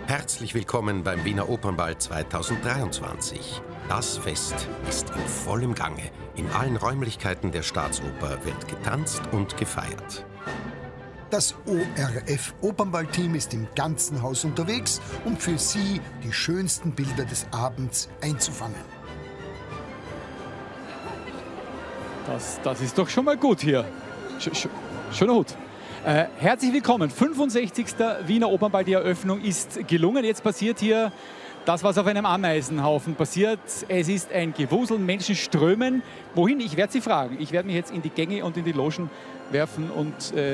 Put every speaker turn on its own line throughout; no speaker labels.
Herzlich willkommen beim Wiener Opernball 2023. Das Fest ist in vollem Gange. In allen Räumlichkeiten der Staatsoper wird getanzt und gefeiert.
Das ORF-Opernballteam ist im ganzen Haus unterwegs, um für Sie die schönsten Bilder des Abends einzufangen.
Das ist doch schon mal gut hier. Schöner Hut. Herzlich willkommen. 65. Wiener Opernball. Die Eröffnung ist gelungen. Jetzt passiert hier das, was auf einem Ameisenhaufen passiert. Es ist ein Gewusel, Menschen strömen. Wohin? Ich werde Sie fragen. Ich werde mich jetzt in die Gänge und in die Logen werfen und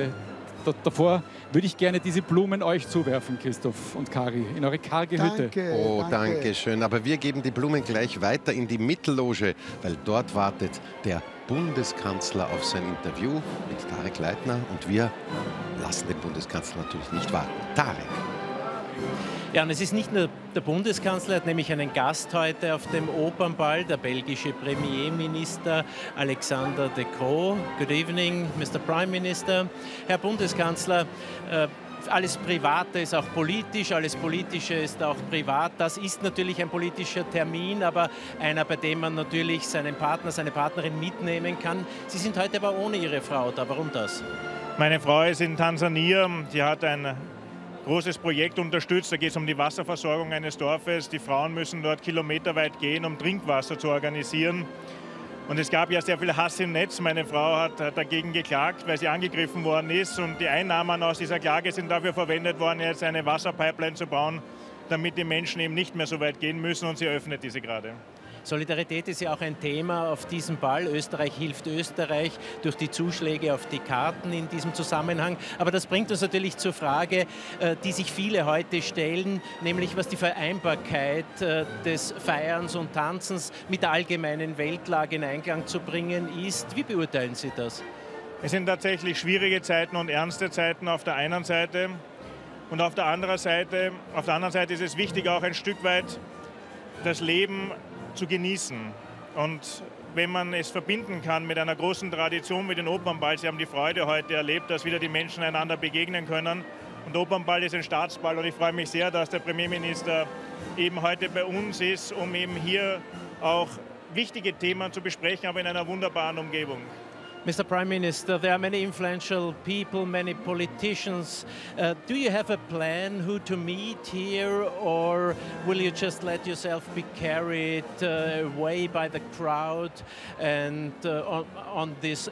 davor würde ich gerne diese Blumen euch zuwerfen, Christoph und Kari, in eure karge Hütte.
Oh, danke schön. Aber wir geben die Blumen gleich weiter in die Mittelloge, weil dort wartet der Bundeskanzler auf sein Interview mit Tarek Leitner. Und wir lassen den Bundeskanzler natürlich nicht warten. Tarek.
Ja, und es ist nicht nur der Bundeskanzler, er hat nämlich einen Gast heute auf dem Opernball, der belgische Premierminister Alexander De Croo. Good evening, Mr. Prime Minister. Herr Bundeskanzler, alles Private ist auch politisch, alles Politische ist auch privat. Das ist natürlich ein politischer Termin, aber einer, bei dem man natürlich seinen Partner, seine Partnerin mitnehmen kann. Sie sind heute aber ohne Ihre Frau da. Warum das?
Meine Frau ist in Tansania. Sie hat ein großes Projekt unterstützt. Da geht es um die Wasserversorgung eines Dorfes. Die Frauen müssen dort kilometerweit gehen, um Trinkwasser zu organisieren. Und es gab ja sehr viel Hass im Netz. Meine Frau hat dagegen geklagt, weil sie angegriffen worden ist. Und die Einnahmen aus dieser Klage sind dafür verwendet worden, jetzt eine Wasserpipeline zu bauen, damit die Menschen eben nicht mehr so weit gehen müssen. Und sie öffnet diese gerade.
Solidarität ist ja auch ein Thema auf diesem Ball. Österreich hilft Österreich durch die Zuschläge auf die Karten in diesem Zusammenhang. Aber das bringt uns natürlich zur Frage, die sich viele heute stellen, nämlich was die Vereinbarkeit des Feierns und Tanzens mit der allgemeinen Weltlage in Einklang zu bringen ist. Wie beurteilen Sie das?
Es sind tatsächlich schwierige Zeiten und ernste Zeiten auf der einen Seite. Und auf der anderen Seite ist es wichtig, auch ein Stück weit das Leben zu genießen. Und wenn man es verbinden kann mit einer großen Tradition wie den Opernball, Sie haben die Freude heute erlebt, dass wieder die Menschen einander begegnen können. Und der Opernball ist ein Staatsball und ich freue mich sehr, dass der Premierminister eben heute bei uns ist, um eben hier auch wichtige Themen zu besprechen, aber in einer wunderbaren Umgebung.
Mr. Prime Minister, there are many influential people, many politicians. Do you have a plan who to meet here, or will you just let yourself be carried away by the crowd and on this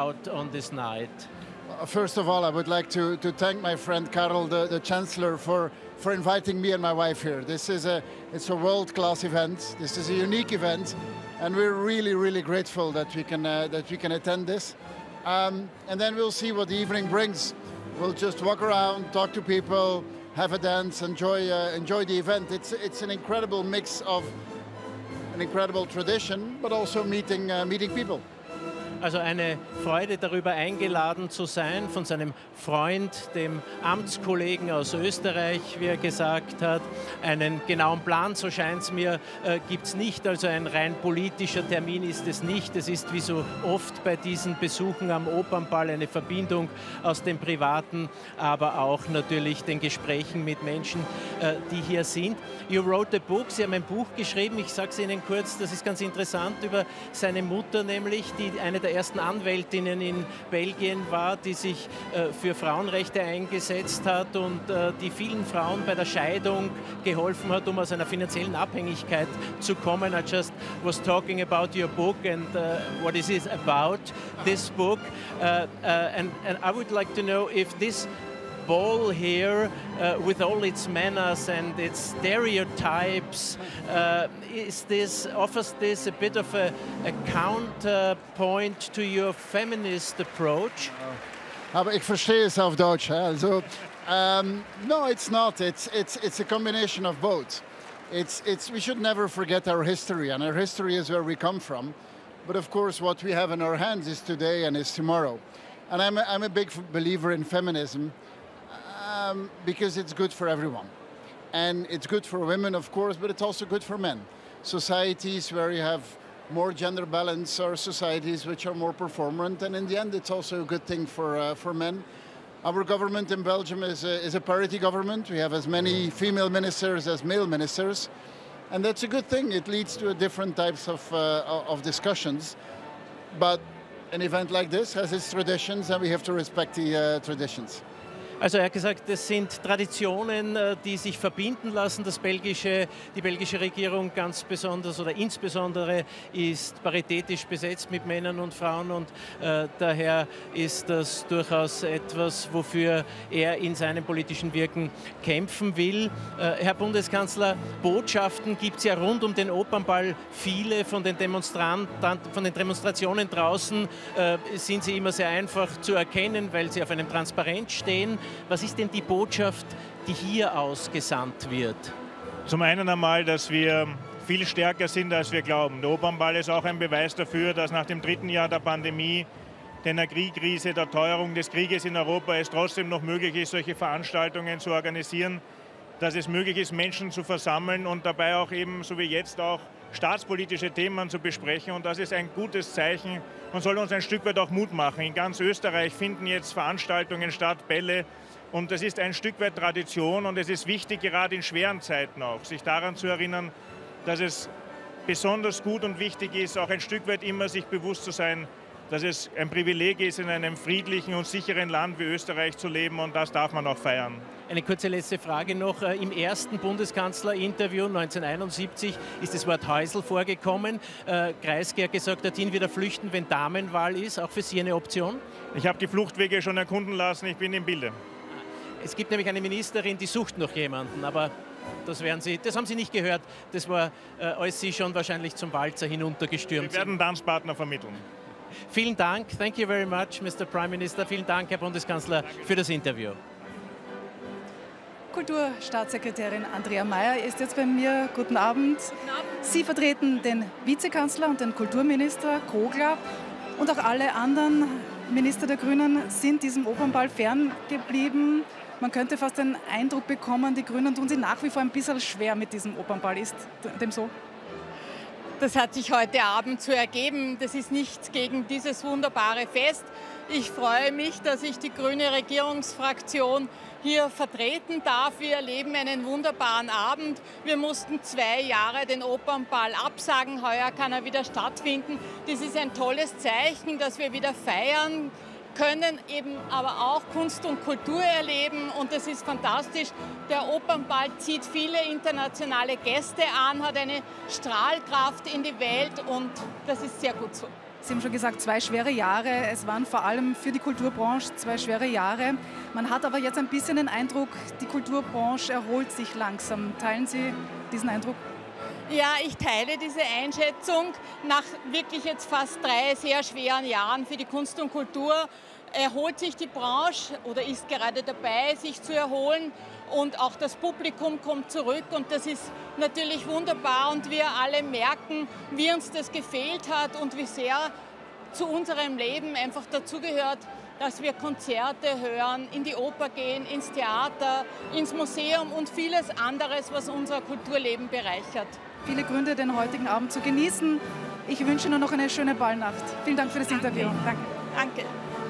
night?
First of all, I would like to thank my friend Karel, the Chancellor, for inviting me and my wife here. It's a world-class event. This is a unique event, and we're really grateful that we can attend this. And then we'll see what the evening brings. We'll just walk around, talk to people, have a dance, enjoy the event. It's an incredible mix of an incredible tradition, but also meeting people.
Also eine Freude, darüber eingeladen zu sein von seinem Freund, dem Amtskollegen aus Österreich, wie er gesagt hat. Einen genauen Plan, so scheint es mir, gibt es nicht. Also ein rein politischer Termin ist es nicht. Es ist wie so oft bei diesen Besuchen am Opernball eine Verbindung aus dem Privaten, aber auch natürlich den Gesprächen mit Menschen, die hier sind. You wrote a book, Sie haben ein Buch geschrieben, ich sage es Ihnen kurz, das ist ganz interessant, über seine Mutter nämlich, die eine der ersten Anwältinnen in Belgien war, die sich für Frauenrechte eingesetzt hat und die vielen Frauen bei der Scheidung geholfen hat, um aus einer finanziellen Abhängigkeit zu kommen. I just was talking about your book and what is it about, this book. And I would like to know if this ball here with all its manners and its stereotypes offers this a bit of a counterpoint to your feminist approach?
Aber ich verstehe es auf Deutsch. Also, no, it's not. It's a combination of both. We should never forget our history, and our history is where we come from. But of course, what we have in our hands is today and is tomorrow. And I'm a big believer in feminism. Because it's good for everyone. And it's good for women, of course, but it's also good for men. Societies where you have more gender balance are societies which are more performant, and in the end, it's also a good thing for men. Our government in Belgium is a parity government. We have as many female ministers as male ministers. And that's a good thing. It leads to different types of discussions. But an event like this has its traditions and we have to respect the traditions.
Also er hat gesagt, das sind Traditionen, die sich verbinden lassen. Die belgische Regierung ganz besonders oder insbesondere ist paritätisch besetzt mit Männern und Frauen und daher ist das durchaus etwas, wofür er in seinem politischen Wirken kämpfen will. Herr Bundeskanzler, Botschaften gibt es ja rund um den Opernball viele. Von den Demonstrationen draußen sind sie immer sehr einfach zu erkennen, weil sie auf einem Transparent stehen. Was ist denn die Botschaft, die hier ausgesandt wird?
Zum einen einmal, dass wir viel stärker sind, als wir glauben. Der Opernball ist auch ein Beweis dafür, dass nach dem 3. Jahr der Pandemie, der Energiekrise, der Teuerung des Krieges in Europa es trotzdem noch möglich ist, solche Veranstaltungen zu organisieren, dass es möglich ist, Menschen zu versammeln und dabei auch eben, so wie jetzt auch, staatspolitische Themen zu besprechen. Und das ist ein gutes Zeichen und soll uns ein Stück weit auch Mut machen. In ganz Österreich finden jetzt Veranstaltungen statt, Bälle. Und das ist ein Stück weit Tradition und es ist wichtig, gerade in schweren Zeiten auch, sich daran zu erinnern, dass es besonders gut und wichtig ist, auch ein Stück weit immer sich bewusst zu sein, dass es ein Privileg ist, in einem friedlichen und sicheren Land wie Österreich zu leben und das darf man auch feiern.
Eine kurze letzte Frage noch. Im ersten Bundeskanzlerinterview 1971 ist das Wort Häusl vorgekommen. Kreisky hat gesagt, dorthin wieder flüchten, wenn Damenwahl ist. Auch für Sie eine Option?
Ich habe die Fluchtwege schon erkunden lassen, ich bin im Bilde.
Es gibt nämlich eine Ministerin, die sucht noch jemanden, aber das haben Sie nicht gehört. Das war, als Sie schon wahrscheinlich zum Walzer hinuntergestürmt sind.
Wir werden Tanzpartner vermitteln.
Vielen Dank. Thank you very much, Mr. Prime Minister. Vielen Dank, Herr Bundeskanzler, für das Interview.
Kulturstaatssekretärin Andrea Mayer ist jetzt bei mir. Guten Abend.
Guten Abend.
Sie vertreten den Vizekanzler und den Kulturminister Kogler und auch alle anderen Minister der Grünen sind diesem Opernball ferngeblieben. Man könnte fast den Eindruck bekommen, die Grünen tun sich nach wie vor ein bisschen schwer mit diesem Opernball. Ist dem so?
Das hat sich heute Abend so ergeben. Das ist nichts gegen dieses wunderbare Fest. Ich freue mich, dass ich die grüne Regierungsfraktion hier vertreten darf. Wir erleben einen wunderbaren Abend. Wir mussten 2 Jahre den Opernball absagen. Heuer kann er wieder stattfinden. Das ist ein tolles Zeichen, dass wir wieder feiern können, eben aber auch Kunst und Kultur erleben und das ist fantastisch. Der Opernball zieht viele internationale Gäste an, hat eine Strahlkraft in die Welt und das ist sehr gut so.
Sie haben schon gesagt, 2 schwere Jahre. Es waren vor allem für die Kulturbranche 2 schwere Jahre. Man hat aber jetzt ein bisschen den Eindruck, die Kulturbranche erholt sich langsam. Teilen Sie diesen Eindruck?
Ja, ich teile diese Einschätzung. Nach wirklich jetzt fast 3 sehr schweren Jahren für die Kunst und Kultur erholt sich die Branche oder ist gerade dabei, sich zu erholen. Und auch das Publikum kommt zurück und das ist natürlich wunderbar. Und wir alle merken, wie uns das gefehlt hat und wie sehr zu unserem Leben einfach dazugehört, dass wir Konzerte hören, in die Oper gehen, ins Theater, ins Museum und vieles anderes, was unser Kulturleben bereichert.
Viele Gründe, den heutigen Abend zu genießen. Ich wünsche Ihnen noch eine schöne Ballnacht. Vielen Dank für das Interview. Danke.
Danke.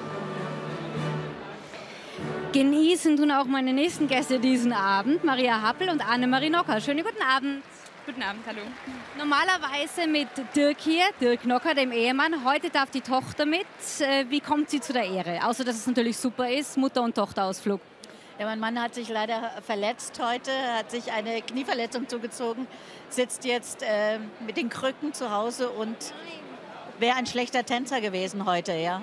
Genießen tun auch meine nächsten Gäste diesen Abend, Maria Happel und Annemarie Nocker. Schönen guten Abend.
Guten Abend, hallo.
Normalerweise mit Dirk hier, Dirk Nocker, dem Ehemann. Heute darf die Tochter mit. Wie kommt sie zu der Ehre? Außer, dass es natürlich super ist, Mutter- und Tochterausflug.
Ja, mein Mann hat sich leider verletzt heute, hat sich eine Knieverletzung zugezogen, sitzt jetzt mit den Krücken zu Hause und wäre ein schlechter Tänzer gewesen heute. Ja.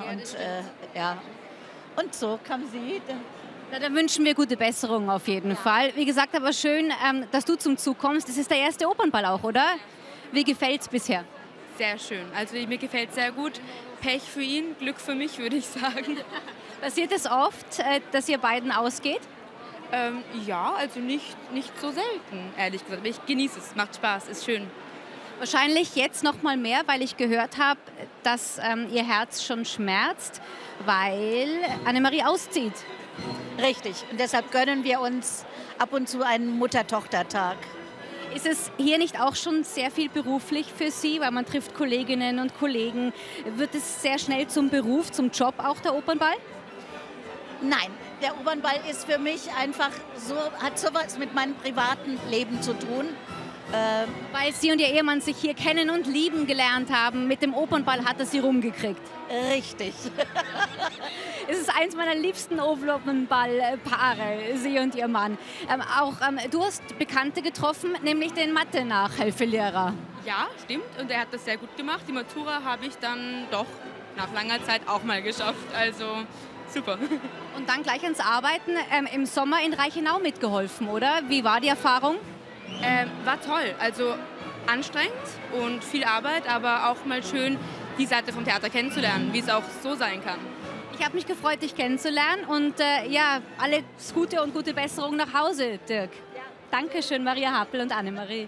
Und so kam sie.
Na, dann wünschen wir gute Besserung auf jeden Fall. Wie gesagt, aber schön, dass du zum Zug kommst. Das ist der erste Opernball auch, oder? Wie gefällt es bisher?
Sehr schön. Also mir gefällt es sehr gut. Pech für ihn, Glück für mich, würde ich sagen.
Passiert es oft, dass ihr beiden ausgeht?
Ja, also nicht so selten, ehrlich gesagt. Aber ich genieße es, macht Spaß, ist schön.
Wahrscheinlich jetzt noch mal mehr, weil ich gehört habe, dass ihr Herz schon schmerzt, weil Annemarie auszieht.
Richtig. Und deshalb gönnen wir uns ab und zu einen Mutter-Tochter-Tag.
Ist es hier nicht auch schon sehr viel beruflich für Sie, weil man trifft Kolleginnen und Kollegen? Wird es sehr schnell zum Beruf, zum Job auch der Opernball?
Nein, Der Opernball ist für mich einfach so, hat sowas mit meinem privaten Leben zu tun.
Weil Sie und Ihr Ehemann sich hier kennen und lieben gelernt haben. Mit dem Opernball hat er Sie rumgekriegt.
Richtig.
Es ist eins meiner liebsten Opernball-Paare, Sie und Ihr Mann. Du hast Bekannte getroffen, nämlich den Mathe-Nachhilfelehrer.
Ja, stimmt. Und er hat das sehr gut gemacht. Die Matura habe ich dann doch nach langer Zeit auch mal geschafft. Also super.
Und dann gleich ans Arbeiten, im Sommer in Reichenau mitgeholfen, oder? Wie war die Erfahrung?
War toll. Also anstrengend und viel Arbeit, aber auch mal schön, die Seite vom Theater kennenzulernen, wie es auch so sein kann.
Ich habe mich gefreut, dich kennenzulernen und ja, alles Gute und gute Besserung nach Hause, Dirk. Ja. Dankeschön, Maria Happel und Annemarie.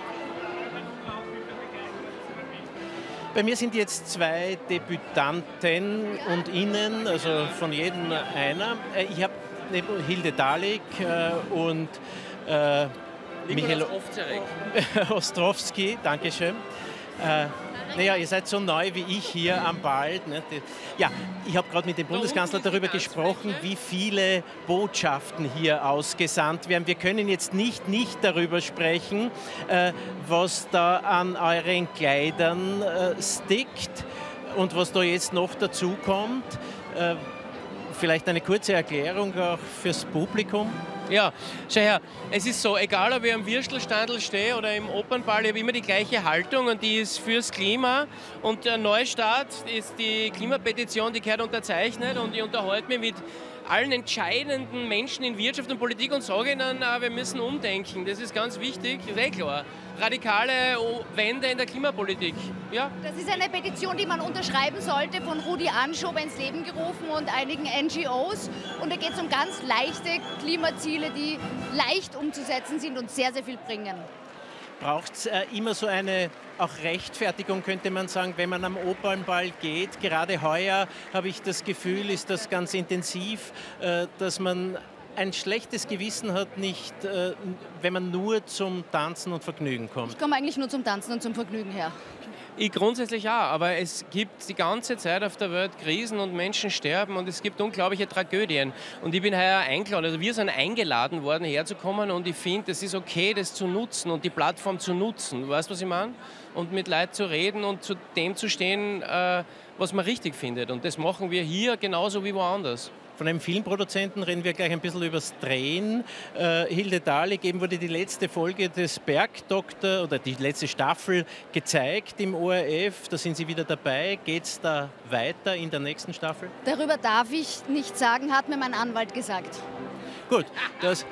Bei mir sind jetzt 2 Debütanten und Innen, also von jedem einer. Ich habe Hilde Dalik und Michael Ostrowski, Dankeschön. Naja, ihr seid so neu wie ich hier am Ball. Ne? Ja, ich habe gerade mit dem Bundeskanzler darüber gesprochen, wie viele Botschaften hier ausgesandt werden. Wir können jetzt nicht darüber sprechen, was da an euren Kleidern stickt und was da jetzt noch dazu kommt. Vielleicht eine kurze Erklärung auch fürs Publikum.
Ja, schau her, es ist so, egal ob ich am Würstelstandl stehe oder im Opernball, ich habe immer die gleiche Haltung und die ist fürs Klima. Und der Neustart ist die Klimapetition, die gehört unterzeichnet und ich unterhalte mich mit allen entscheidenden Menschen in Wirtschaft und Politik und sage ihnen, wir müssen umdenken. Das ist ganz wichtig, ist eh klar. Radikale Wende in der Klimapolitik. Ja?
Das ist eine Petition, die man unterschreiben sollte, von Rudi Anschober ins Leben gerufen und einigen NGOs. Und da geht es um ganz leichte Klimaziele, die leicht umzusetzen sind und sehr, sehr viel bringen.
Braucht es immer so eine auch Rechtfertigung, könnte man sagen, wenn man am Opernball geht? Gerade heuer habe ich das Gefühl, ist das ganz intensiv, dass man ein schlechtes Gewissen hat, nicht, wenn man nur zum Tanzen und Vergnügen kommt.
Ich komme eigentlich nur zum Tanzen und zum Vergnügen her.
Ich grundsätzlich ja, aber es gibt die ganze Zeit auf der Welt Krisen und Menschen sterben und es gibt unglaubliche Tragödien. Und ich bin heuer eingeladen, also wir sind eingeladen worden, herzukommen und ich finde, es ist okay, das zu nutzen und die Plattform zu nutzen. Weißt du, was ich meine? Und mit Leuten zu reden und zu dem zu stehen, was man richtig findet. Und das machen wir hier genauso wie woanders.
Von einem Filmproduzenten reden wir gleich ein bisschen über das Drehen. Hilde Dalik, eben wurde die letzte Folge des Bergdoktor oder die letzte Staffel gezeigt im ORF. Da sind Sie wieder dabei. Geht es da weiter in der nächsten Staffel?
Darüber darf ich nichts sagen, hat mir mein Anwalt gesagt.
Gut, das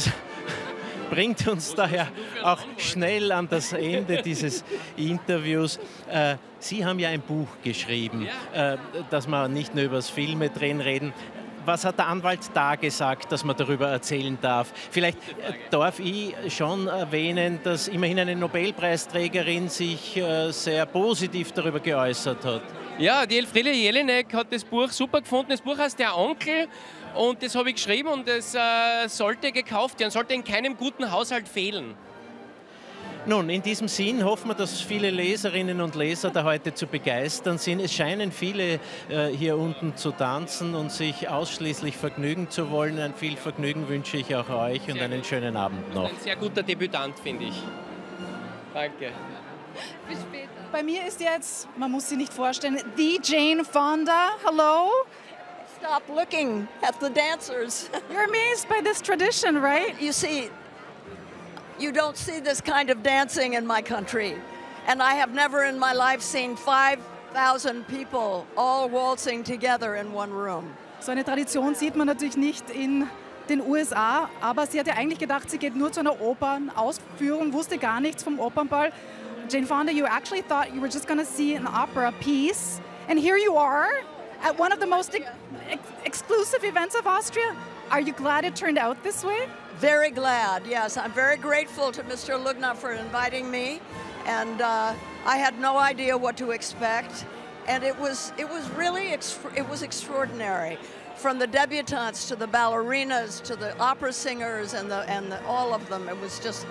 bringt uns daher auch schnell an das Ende dieses Interviews. Sie haben ja ein Buch geschrieben, dass wir nicht nur über das Filmedrehen reden. Was hat der Anwalt da gesagt, dass man darüber erzählen darf? Vielleicht darf ich schon erwähnen, dass immerhin eine Nobelpreisträgerin sich sehr positiv darüber geäußert hat.
Ja, die Elfriede Jelinek hat das Buch super gefunden. Das Buch heißt Der Onkel und das habe ich geschrieben und es sollte gekauft werden, sollte in keinem guten Haushalt fehlen.
Nun, in diesem Sinn hoffen wir, dass viele Leserinnen und Leser da heute zu begeistern sind. Es scheinen viele hier unten zu tanzen und sich ausschließlich vergnügen zu wollen. Ein viel Vergnügen wünsche ich auch euch und einen schönen Abend noch.
Ein sehr guter Debütant, finde ich. Danke.
Bis später. Bei mir ist jetzt, man muss sie nicht vorstellen, die Jane Fonda. Hello.
Stop looking at the dancers.
You're amazed by this tradition, right?
You see, you don't see this kind of dancing in my country. And I have never in my life seen 5,000 people all waltzing together in one room.
So eine Tradition sieht man natürlich nicht in den USA, aber sie hat ja eigentlich gedacht, sie geht nur zu einer Opernausführung, wusste gar nichts vom Opernball. Jane Fonda, you actually thought you were just going to see an opera piece, and here you are at one of the most exclusive events of Austria. Are you glad it turned out this way?
Very glad, yes. I'm very grateful to Mr. Lugner for inviting me, and I had no idea what to expect, and it was really extraordinary. From the debutantes to the ballerinas to the opera singers and all of them, it was just.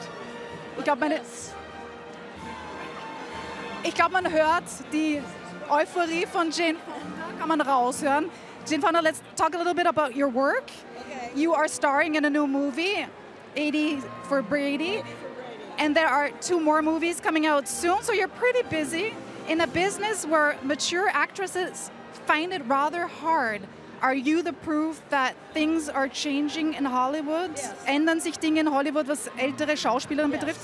Ich glaube, man hört die Euphorie von Jane Fonda, kann man raushören. Jane Fonda, let's talk a little bit about your work. you are starring in a new movie, 80 for Brady, and there are 2 more movies coming out soon, so you're pretty busy. In a business where mature actresses find it rather hard, are you the proof that things are changing in Hollywood?
Yes.
Ändern sich Dinge in Hollywood, was ältere Schauspielerinnen betrifft?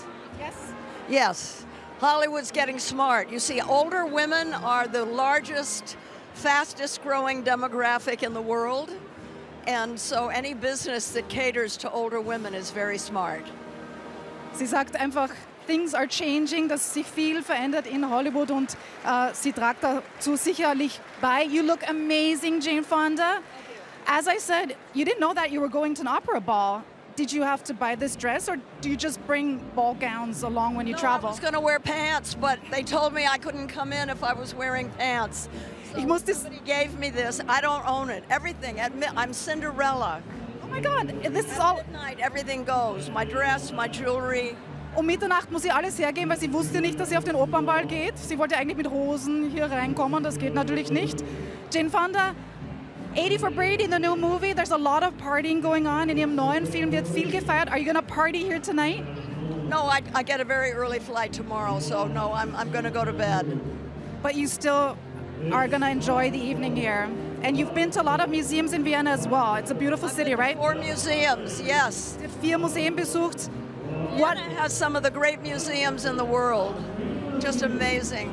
Yes, Hollywood's getting smart. You see, older women are the largest, fastest growing demographic in the world. And so any business that caters to older women is very smart.
Sie sagt einfach, things are changing, dass sich viel verändert in Hollywood und sie trägt dazu sicherlich bei. You look amazing, Jane Fonda. As I said, you didn't know that you were going to an opera ball. Did you have to buy this dress, or do you just bring ball gowns along when you travel?
I was going to wear pants, but they told me I couldn't come in if I was wearing pants. So somebody gave me this. I don't own it. Everything. I'm Cinderella.
Oh my God, this is all...
At midnight, everything goes. My dress, my jewelry.
Mitternacht muss sie alles hergeben, weil sie wusste nicht, dass sie auf den Opernball geht. Sie wollte eigentlich mit Hosen hier reinkommen, das geht natürlich nicht. Jane Fonda, 80 for Brady, the new movie, there's a lot of partying going on. In ihrem neuen Film wird viel gefeiert. Are you gonna party here tonight?
No, I get a very early flight tomorrow, so no, I'm gonna go to bed.
But you still are gonna enjoy the evening here. And you've been to a lot of museums in Vienna as well. It's a beautiful city, right?
4 museums, yes.
4 Museen besucht.
Vienna has some of the great museums in the world. Just amazing.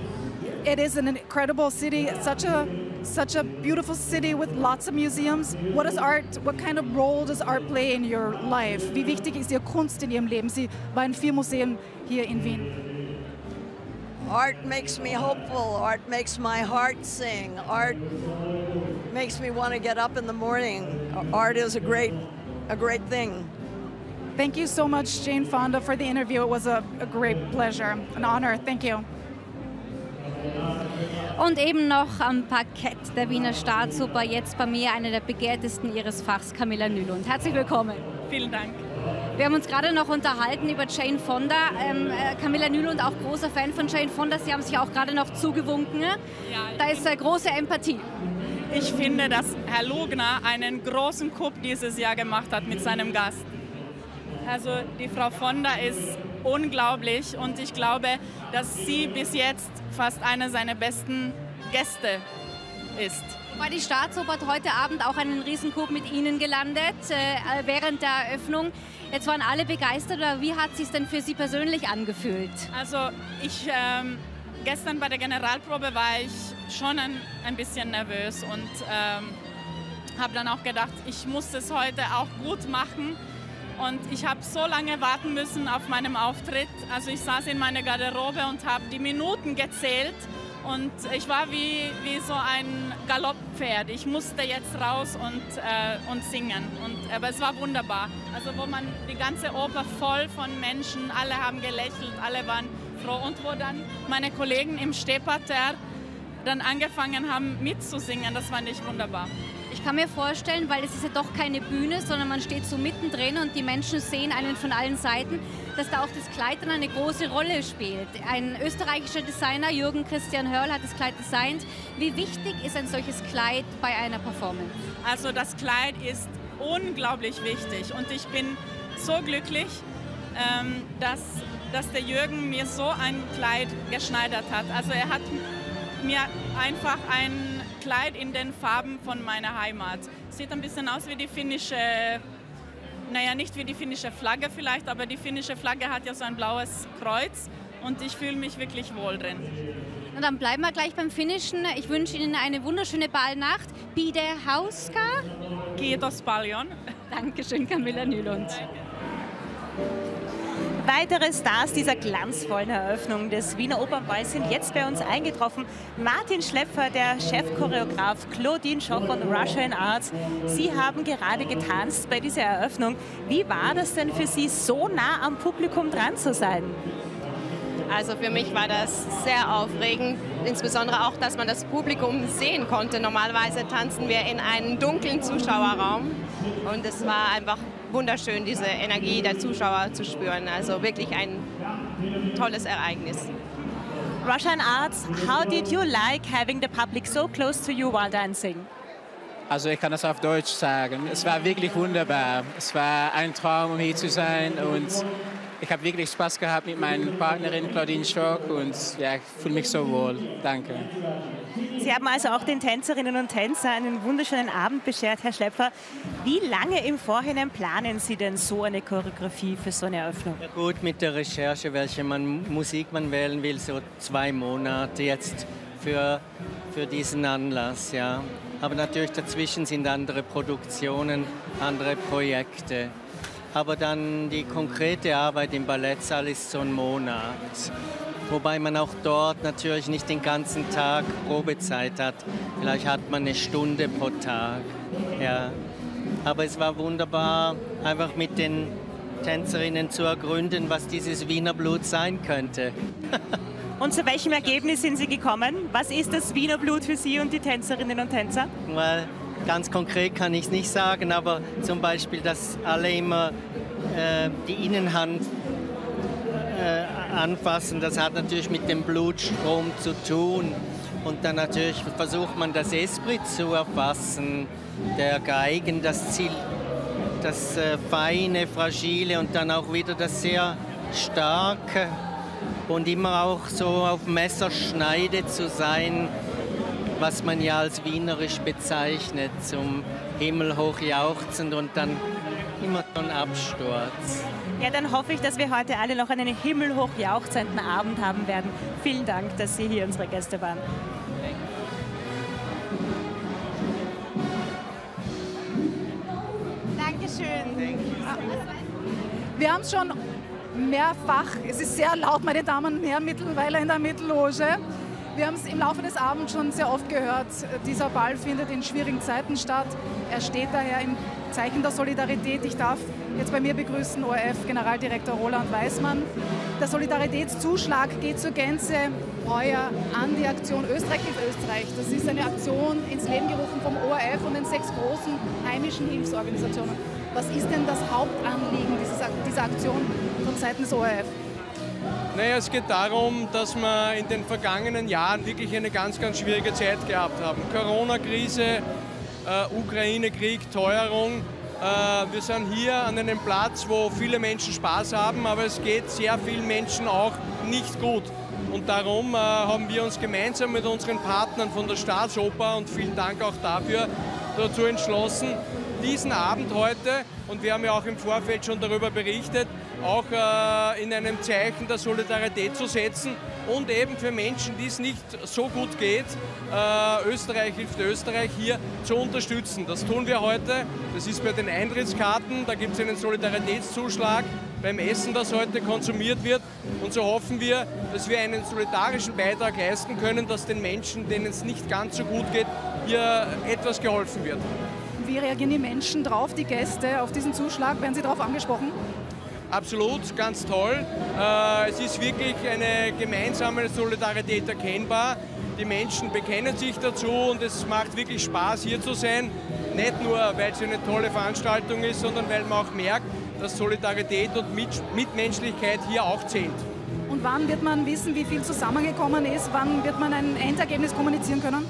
It is an incredible city, such a beautiful city with lots of museums. What kind of role does art play in your life? Wie wichtig ist Ihre Kunst in Ihrem Leben? Sie war in 4 Museen hier in Wien.
Art makes me hopeful. Art makes my heart sing. Art makes me want to get up in the morning. Art is a great thing.
Thank you so much, Jane Fonda, for the interview. It was a great pleasure, an honor. Thank you.
Und eben noch am Parkett der Wiener Staatsoper, jetzt bei mir eine der begehrtesten ihres Fachs, Camilla Nylund. Herzlich willkommen.
Vielen Dank.
Wir haben uns gerade noch unterhalten über Jane Fonda. Camilla Nylund, auch großer Fan von Jane Fonda. Sie haben sich auch gerade noch zugewunken. Ja, da ist große Empathie.
Ich finde, dass Herr Lugner einen großen Coup dieses Jahr gemacht hat mit seinem Gast. Also die Frau Fonda ist unglaublich und ich glaube, dass sie bis jetzt fast einer seiner besten Gäste ist.
Weil die Staatsoper hat heute Abend auch einen Riesencoup mit Ihnen gelandet, während der Eröffnung. Jetzt waren alle begeistert, oder wie hat es sich denn für Sie persönlich angefühlt?
Also gestern bei der Generalprobe war ich schon ein bisschen nervös und habe dann auch gedacht, ich muss es heute auch gut machen. Und ich habe so lange warten müssen auf meinen Auftritt. Also ich saß in meiner Garderobe und habe die Minuten gezählt. Und ich war wie so ein Galopppferd. Ich musste jetzt raus und singen. Aber es war wunderbar. Also wo man die ganze Oper voll von Menschen, alle haben gelächelt, alle waren froh. Und wo dann meine Kollegen im Stehparterre dann angefangen haben mitzusingen, das fand ich wunderbar.
Ich kann mir vorstellen, weil es ist ja doch keine Bühne, sondern man steht so mittendrin und die Menschen sehen einen von allen Seiten, dass da auch das Kleid dann eine große Rolle spielt. Ein österreichischer Designer, Jürgen Christian Hörl, hat das Kleid designt. Wie wichtig ist ein solches Kleid bei einer Performance?
Also das Kleid ist unglaublich wichtig und ich bin so glücklich, dass der Jürgen mir so ein Kleid geschneidert hat. Also er hat mir einfach ein Kleid in den Farben von meiner Heimat. Sieht ein bisschen aus wie die finnische, naja, nicht wie die finnische Flagge vielleicht, aber die finnische Flagge hat ja so ein blaues Kreuz und ich fühle mich wirklich wohl drin.
Und dann bleiben wir gleich beim Finnischen. Ich wünsche Ihnen eine wunderschöne Ballnacht. Bide Hauska.
Kiitos paljon.
Dankeschön, Camilla Nylund.
Weitere Stars dieser glanzvollen Eröffnung des Wiener Opernballs sind jetzt bei uns eingetroffen. Martin Schläpfer, der Chefchoreograf, Claudine Schoch und Russia in Arts. Sie haben gerade getanzt bei dieser Eröffnung. Wie war das denn für Sie, so nah am Publikum dran zu sein?
Also für mich war das sehr aufregend, insbesondere auch, dass man das Publikum sehen konnte. Normalerweise tanzen wir in einem dunklen Zuschauerraum und es war einfach wunderschön, diese Energie der Zuschauer zu spüren. Also wirklich ein tolles Ereignis.
Russia in Arts, how did you like having the public so close to you while dancing?
Also ich kann das auf Deutsch sagen. Es war wirklich wunderbar. Es war ein Traum, um hier zu sein. Und ich habe wirklich Spaß gehabt mit meiner Partnerin Claudine Schock. Und ja, ich fühle mich so wohl. Danke.
Sie haben also auch den Tänzerinnen und Tänzern einen wunderschönen Abend beschert, Herr Schlepfer. Wie lange im Vorhinein planen Sie denn so eine Choreografie für so eine Eröffnung?
Ja gut, mit der Recherche, welche Musik man wählen will, so 2 Monate jetzt für diesen Anlass, ja. Aber natürlich dazwischen sind andere Produktionen, andere Projekte. Aber dann die konkrete Arbeit im Ballettsaal ist so ein Monat. Wobei man auch dort natürlich nicht den ganzen Tag Probezeit hat. Vielleicht hat man eine Stunde pro Tag. Ja. Aber es war wunderbar, einfach mit den Tänzerinnen zu ergründen, was dieses Wiener Blut sein könnte.
Und zu welchem Ergebnis sind Sie gekommen? Was ist das Wiener Blut für Sie und die Tänzerinnen und Tänzer?
Weil ganz konkret kann ich es nicht sagen, aber zum Beispiel, dass alle immer die Innenhand anfassen, das hat natürlich mit dem Blutstrom zu tun. Und dann natürlich versucht man das Esprit zu erfassen, der Geigen, das Ziel, das Feine, Fragile und dann auch wieder das sehr Starke. Und immer auch so auf Messerschneide zu sein, was man ja als wienerisch bezeichnet, zum Himmel hoch jauchzend und dann immer so ein Absturz.
Ja, dann hoffe ich, dass wir heute alle noch einen himmelhoch jauchzenden Abend haben werden. Vielen Dank, dass Sie hier unsere Gäste waren.
Dankeschön. Wir haben es schon mehrfach, es ist sehr laut, meine Damen und Herren, mittlerweile in der Mittelloge. Wir haben es im Laufe des Abends schon sehr oft gehört, dieser Ball findet in schwierigen Zeiten statt. Er steht daher im Zeichen der Solidarität. Ich darf jetzt bei mir begrüßen ORF-Generaldirektor Roland Weismann. Der Solidaritätszuschlag geht zur Gänze heuer an die Aktion Österreich hilft Österreich. Das ist eine Aktion ins Leben gerufen vom ORF und den 6 großen heimischen Hilfsorganisationen. Was ist denn das Hauptanliegen dieser Aktion von Seiten des ORF?
Naja, es geht darum, dass wir in den vergangenen Jahren wirklich eine ganz, ganz schwierige Zeit gehabt haben. Corona-Krise, Ukraine-Krieg, Teuerung. Wir sind hier an einem Platz, wo viele Menschen Spaß haben, aber es geht sehr vielen Menschen auch nicht gut. Und darum haben wir uns gemeinsam mit unseren Partnern von der Staatsoper, und vielen Dank auch dafür, dazu entschlossen, diesen Abend heute, und wir haben ja auch im Vorfeld schon darüber berichtet, auch in einem Zeichen der Solidarität zu setzen und eben für Menschen, die es nicht so gut geht, Österreich hilft Österreich, hier zu unterstützen. Das tun wir heute. Das ist bei den Eintrittskarten, da gibt es einen Solidaritätszuschlag beim Essen, das heute konsumiert wird. Und so hoffen wir, dass wir einen solidarischen Beitrag leisten können, dass den Menschen, denen es nicht ganz so gut geht, hier etwas geholfen wird.
Wie reagieren die Menschen drauf, die Gäste, auf diesen Zuschlag? Werden Sie darauf angesprochen?
Absolut, ganz toll. Es ist wirklich eine gemeinsame Solidarität erkennbar. Die Menschen bekennen sich dazu und es macht wirklich Spaß, hier zu sein. Nicht nur, weil es eine tolle Veranstaltung ist, sondern weil man auch merkt, dass Solidarität und Mitmenschlichkeit hier auch zählt.
Und wann wird man wissen, wie viel zusammengekommen ist? Wann wird man ein Endergebnis kommunizieren können?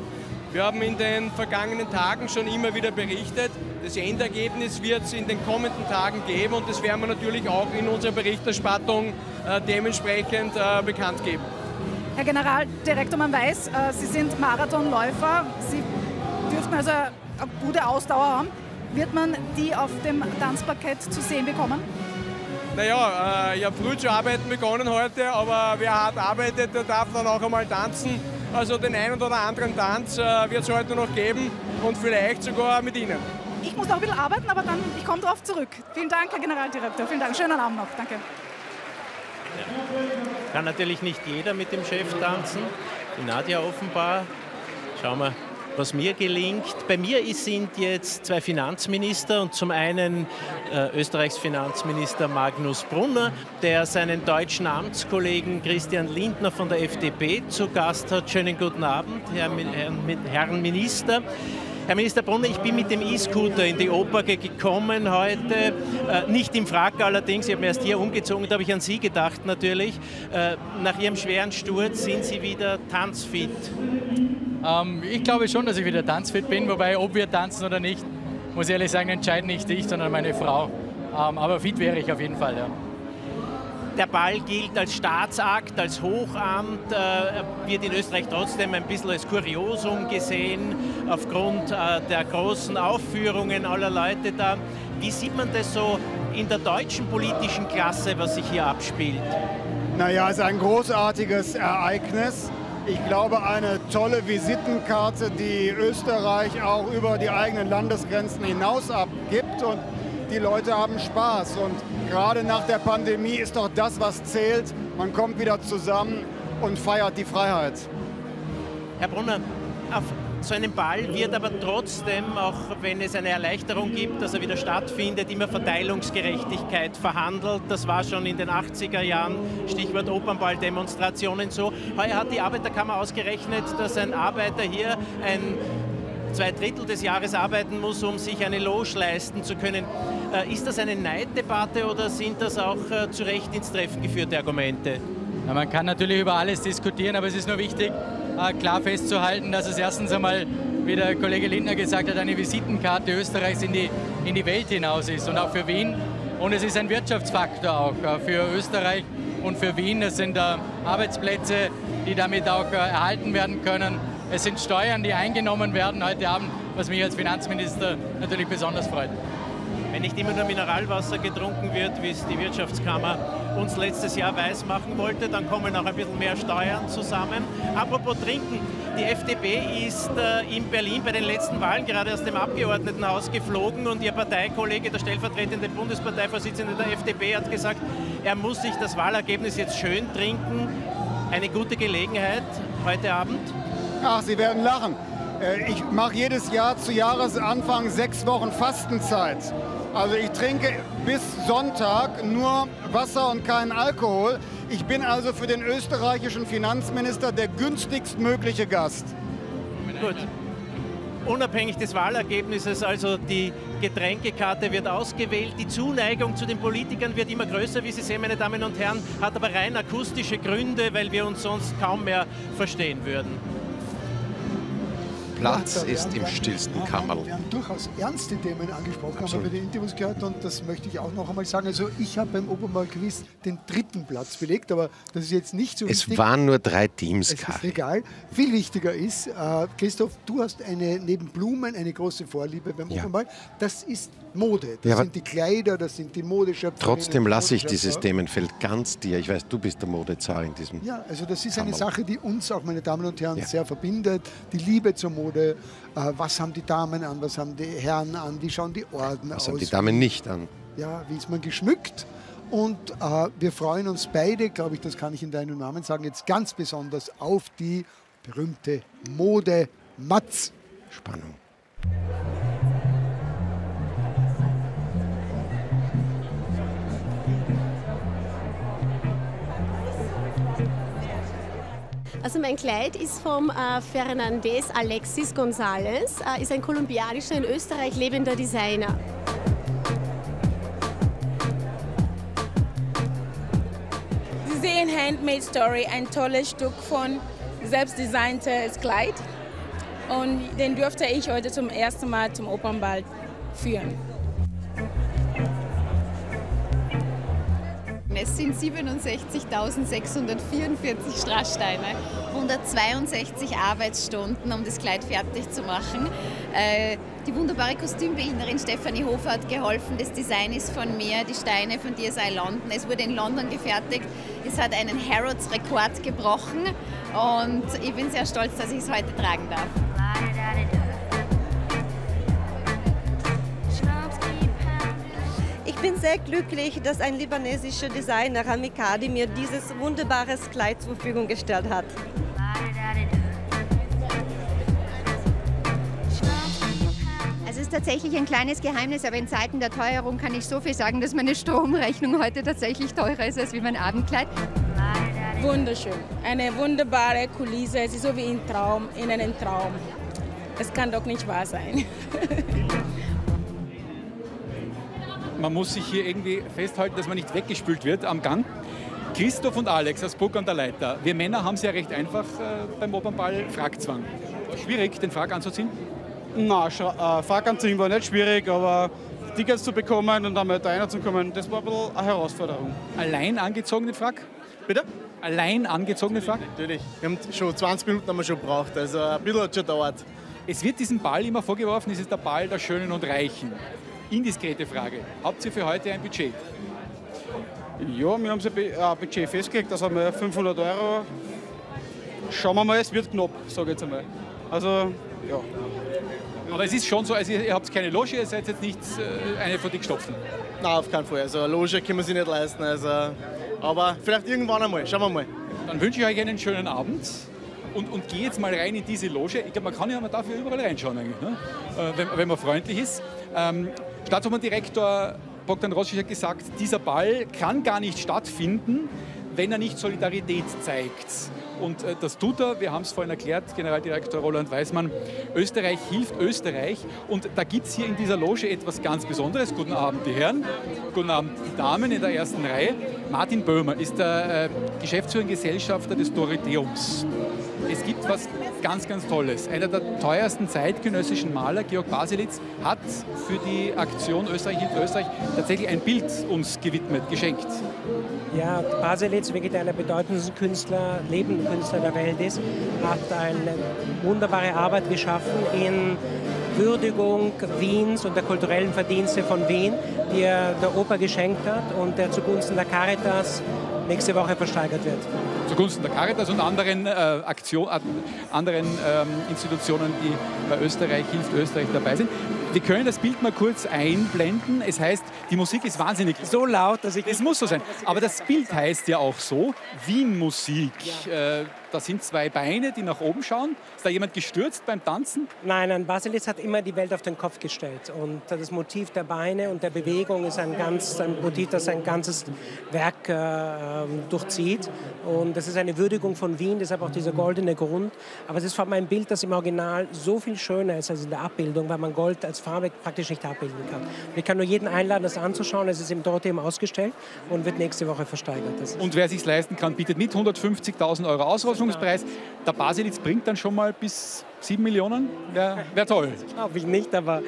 Wir haben in den vergangenen Tagen schon immer wieder berichtet. Das Endergebnis wird es in den kommenden Tagen geben und das werden wir natürlich auch in unserer Berichterstattung dementsprechend bekannt geben.
Herr Generaldirektor, man weiß, Sie sind Marathonläufer. Sie dürften also eine gute Ausdauer haben. Wird man die auf dem Tanzparkett zu sehen bekommen?
Naja, ich habe früh zu arbeiten begonnen heute, aber wer hart arbeitet, der darf dann auch einmal tanzen. Also den einen oder anderen Tanz wird es heute noch geben und vielleicht sogar mit Ihnen.
Ich muss noch ein bisschen arbeiten, aber dann, ich komme darauf zurück. Vielen Dank, Herr Generaldirektor. Vielen Dank. Schönen Abend noch. Danke.
Ja. Kann natürlich nicht jeder mit dem Chef tanzen. Die Nadja offenbar. Schauen wir, was mir gelingt. Bei mir sind jetzt 2 Finanzminister und zum einen Österreichs Finanzminister Magnus Brunner, der seinen deutschen Amtskollegen Christian Lindner von der FDP zu Gast hat. Schönen guten Abend, Herren Minister. Herr Minister Brunner, ich bin mit dem E-Scooter in die Oper gekommen heute, nicht im Frack allerdings, ich habe mir erst hier umgezogen, da habe ich an Sie gedacht natürlich. Nach Ihrem schweren Sturz sind Sie wieder tanzfit?
Ich glaube schon, dass ich wieder tanzfit bin, wobei ob wir tanzen oder nicht, muss ich ehrlich sagen, entscheide nicht ich, sondern meine Frau. Aber fit wäre ich auf jeden Fall, ja.
Der Ball gilt als Staatsakt, als Hochamt, wird in Österreich trotzdem ein bisschen als Kuriosum gesehen, aufgrund der großen Aufführungen aller Leute da. Wie sieht man das so in der deutschen politischen Klasse, was sich hier abspielt?
Naja, es ist ein großartiges Ereignis. Ich glaube, eine tolle Visitenkarte, die Österreich auch über die eigenen Landesgrenzen hinaus abgibt. Und die Leute haben Spaß. Und gerade nach der Pandemie ist doch das, was zählt. Man kommt wieder zusammen und feiert die Freiheit.
Herr Brunner, auf so einem Ball wird aber trotzdem, auch wenn es eine Erleichterung gibt, dass er wieder stattfindet, immer Verteilungsgerechtigkeit verhandelt. Das war schon in den 80er Jahren, Stichwort Opernball-Demonstrationen so. Heuer hat die Arbeiterkammer ausgerechnet, dass ein Arbeiter hier 2/3 des Jahres arbeiten muss, um sich eine Loge leisten zu können. Ist das eine Neiddebatte oder sind das auch zu Recht ins Treffen geführte Argumente?
Ja, man kann natürlich über alles diskutieren, aber es ist nur wichtig, klar festzuhalten, dass es erstens einmal, wie der Kollege Lindner gesagt hat, eine Visitenkarte Österreichs in die Welt hinaus ist und auch für Wien. Und es ist ein Wirtschaftsfaktor auch für Österreich und für Wien. Es sind Arbeitsplätze, die damit auch erhalten werden können. Es sind Steuern, die eingenommen werden heute Abend, was mich als Finanzminister natürlich besonders freut.
Wenn nicht immer nur Mineralwasser getrunken wird, wie es die Wirtschaftskammer uns letztes Jahr weismachen wollte, dann kommen auch ein bisschen mehr Steuern zusammen. Apropos Trinken, die FDP ist in Berlin bei den letzten Wahlen gerade aus dem Abgeordnetenhaus geflogen und ihr Parteikollege, der stellvertretende Bundesparteivorsitzende der FDP, hat gesagt, er muss sich das Wahlergebnis jetzt schön trinken. Eine gute Gelegenheit heute Abend?
Ach, Sie werden lachen. Ich mache jedes Jahr zu Jahresanfang 6 Wochen Fastenzeit. Also ich trinke bis Sonntag nur Wasser und keinen Alkohol. Ich bin also für den österreichischen Finanzminister der günstigstmögliche Gast.
Gut. Unabhängig des Wahlergebnisses, also die Getränkekarte wird ausgewählt. Die Zuneigung zu den Politikern wird immer größer, wie Sie sehen, meine Damen und Herren, hat aber rein akustische Gründe, weil wir uns sonst kaum mehr verstehen würden.
Platz ist im stillsten Kammerl.
Wir haben durchaus ernste Themen angesprochen, haben wir bei den Interviews gehört und das möchte ich auch noch einmal sagen. Also ich habe beim Opernball-Quiz den 3. Platz belegt, aber das ist jetzt nicht so wichtig.
Es waren nur 3 Teams,
Karl. Es ist egal. Viel wichtiger ist, Christoph, du hast neben Blumen eine große Vorliebe beim Opernball. Das ist Mode. Das sind die Kleider, das sind die Modeschöpfer.
Trotzdem lasse ich dieses Themenfeld ganz dir. Ich weiß, du bist der Modezar in diesem.
Ja, also das ist eine Sache, die uns auch, meine Damen und Herren, sehr verbindet. Die Liebe zur Mode. Was haben die Damen an, was haben die Herren an, wie schauen die Orden aus.
Was haben die Damen nicht an?
Ja, wie ist man geschmückt? Und wir freuen uns beide, glaube ich, das kann ich in deinem Namen sagen, jetzt ganz besonders auf die berühmte Mode-Matz.
Spannung.
Also mein Kleid ist vom Fernandez Alexis González, ist ein kolumbianischer, in Österreich lebender Designer.
Sie sehen Handmade Story, ein tolles Stück von selbstdesigntes Kleid. Und den durfte ich heute zum ersten Mal zum Opernball führen.
Es sind 67.644 Strasssteine, 162 Arbeitsstunden, um das Kleid fertig zu machen. Die wunderbare Kostümbildnerin Stefanie Hofer hat geholfen. Das Design ist von mir, die Steine von DSI London. Es wurde in London gefertigt. Es hat einen Harrods-Rekord gebrochen und ich bin sehr stolz, dass ich es heute tragen darf.
Ich bin sehr glücklich, dass ein libanesischer Designer, Hamikadi, mir dieses wunderbare Kleid zur Verfügung gestellt hat.
Es ist tatsächlich ein kleines Geheimnis, aber in Zeiten der Teuerung kann ich so viel sagen, dass meine Stromrechnung heute tatsächlich teurer ist als wie mein Abendkleid.
Wunderschön. Eine wunderbare Kulisse, es ist so wie ein Traum, in einem Traum. Es kann doch nicht wahr sein.
Man muss sich hier irgendwie festhalten, dass man nicht weggespült wird am Gang. Christoph und Alex aus Bruck an der Leiter. Wir Männer haben es ja recht einfach beim Opernball, Frackzwang. Schwierig, den Frack anzuziehen?
Nein, Frack anziehen war nicht schwierig, aber Tickets zu bekommen und dann mit reinzukommen, das war ein bisschen eine Herausforderung.
Allein angezogenen Frack?
Bitte?
Allein angezogenen Frack?
Natürlich. Wir haben schon 20 Minuten haben wir schon gebraucht, also ein bisschen hat schon gedauert.
Es wird diesem Ball immer vorgeworfen, es ist der Ball der Schönen und Reichen. Indiskrete Frage. Habt ihr für heute ein Budget?
Ja, wir haben so ein Budget festgelegt, das haben wir 500 €. Schauen wir mal, es wird knapp, sage ich jetzt einmal. Also, ja.
Aber es ist schon so, also ihr habt keine Loge, ihr seid jetzt nicht eine von den Gestopften.
Nein, auf keinen Fall. Also eine Loge können wir sich nicht leisten. Also, aber vielleicht irgendwann einmal, schauen wir mal.
Dann wünsche ich euch einen schönen Abend und gehe jetzt mal rein in diese Loge. Ich glaube, man darf ja überall reinschauen eigentlich, ne? Wenn man freundlich ist. Staatsoberdirektor Bogdan Rosic hat gesagt, dieser Ball kann gar nicht stattfinden, wenn er nicht Solidarität zeigt. Und das tut er, wir haben es vorhin erklärt, Generaldirektor Roland Weismann, Österreich hilft Österreich. Und da gibt es hier in dieser Loge etwas ganz Besonderes. Guten Abend, die Herren. Guten Abend, die Damen in der ersten Reihe. Martin Böhmer ist der Geschäftsführende Gesellschafter des Dorotheums. Es gibt was ganz, ganz Tolles. Einer der teuersten zeitgenössischen Maler, Georg Baselitz, hat für die Aktion Österreich hilft Österreich tatsächlich ein Bild uns gewidmet, geschenkt.
Ja, Baselitz, wirklich einer der bedeutendsten Künstler, lebenden Künstler der Welt ist, hat eine wunderbare Arbeit geschaffen in Würdigung Wiens und der kulturellen Verdienste von Wien, die er der Oper geschenkt hat und der zugunsten der Caritas nächste Woche versteigert wird.
Zugunsten der Caritas und anderen Institutionen, die bei Österreich hilft Österreich dabei sind. Wir können das Bild mal kurz einblenden. Es heißt, die Musik ist wahnsinnig so laut, dass es muss so sein. Aber das Bild heißt ja auch so, Wien-Musik. Ja. Da sind zwei Beine, die nach oben schauen. Ist da jemand gestürzt beim Tanzen?
Nein, Baselitz hat immer die Welt auf den Kopf gestellt. Und das Motiv der Beine und der Bewegung ist ein Motiv, das ein ganzes Werk durchzieht. Und das ist eine Würdigung von Wien, deshalb auch dieser goldene Grund. Aber es ist vor allem ein Bild, das im Original so viel schöner ist als in der Abbildung, weil man Gold als Farbe praktisch nicht abbilden kann. Ich kann nur jeden einladen, das anzuschauen. Es ist im Dorotheum ausgestellt und wird nächste Woche versteigert.
Und wer sich leisten kann, bietet mit 150.000 € Ausrüstungspreis. Der Baselitz bringt dann schon mal bis 7 Millionen. Wäre toll.
Glaube ich nicht, aber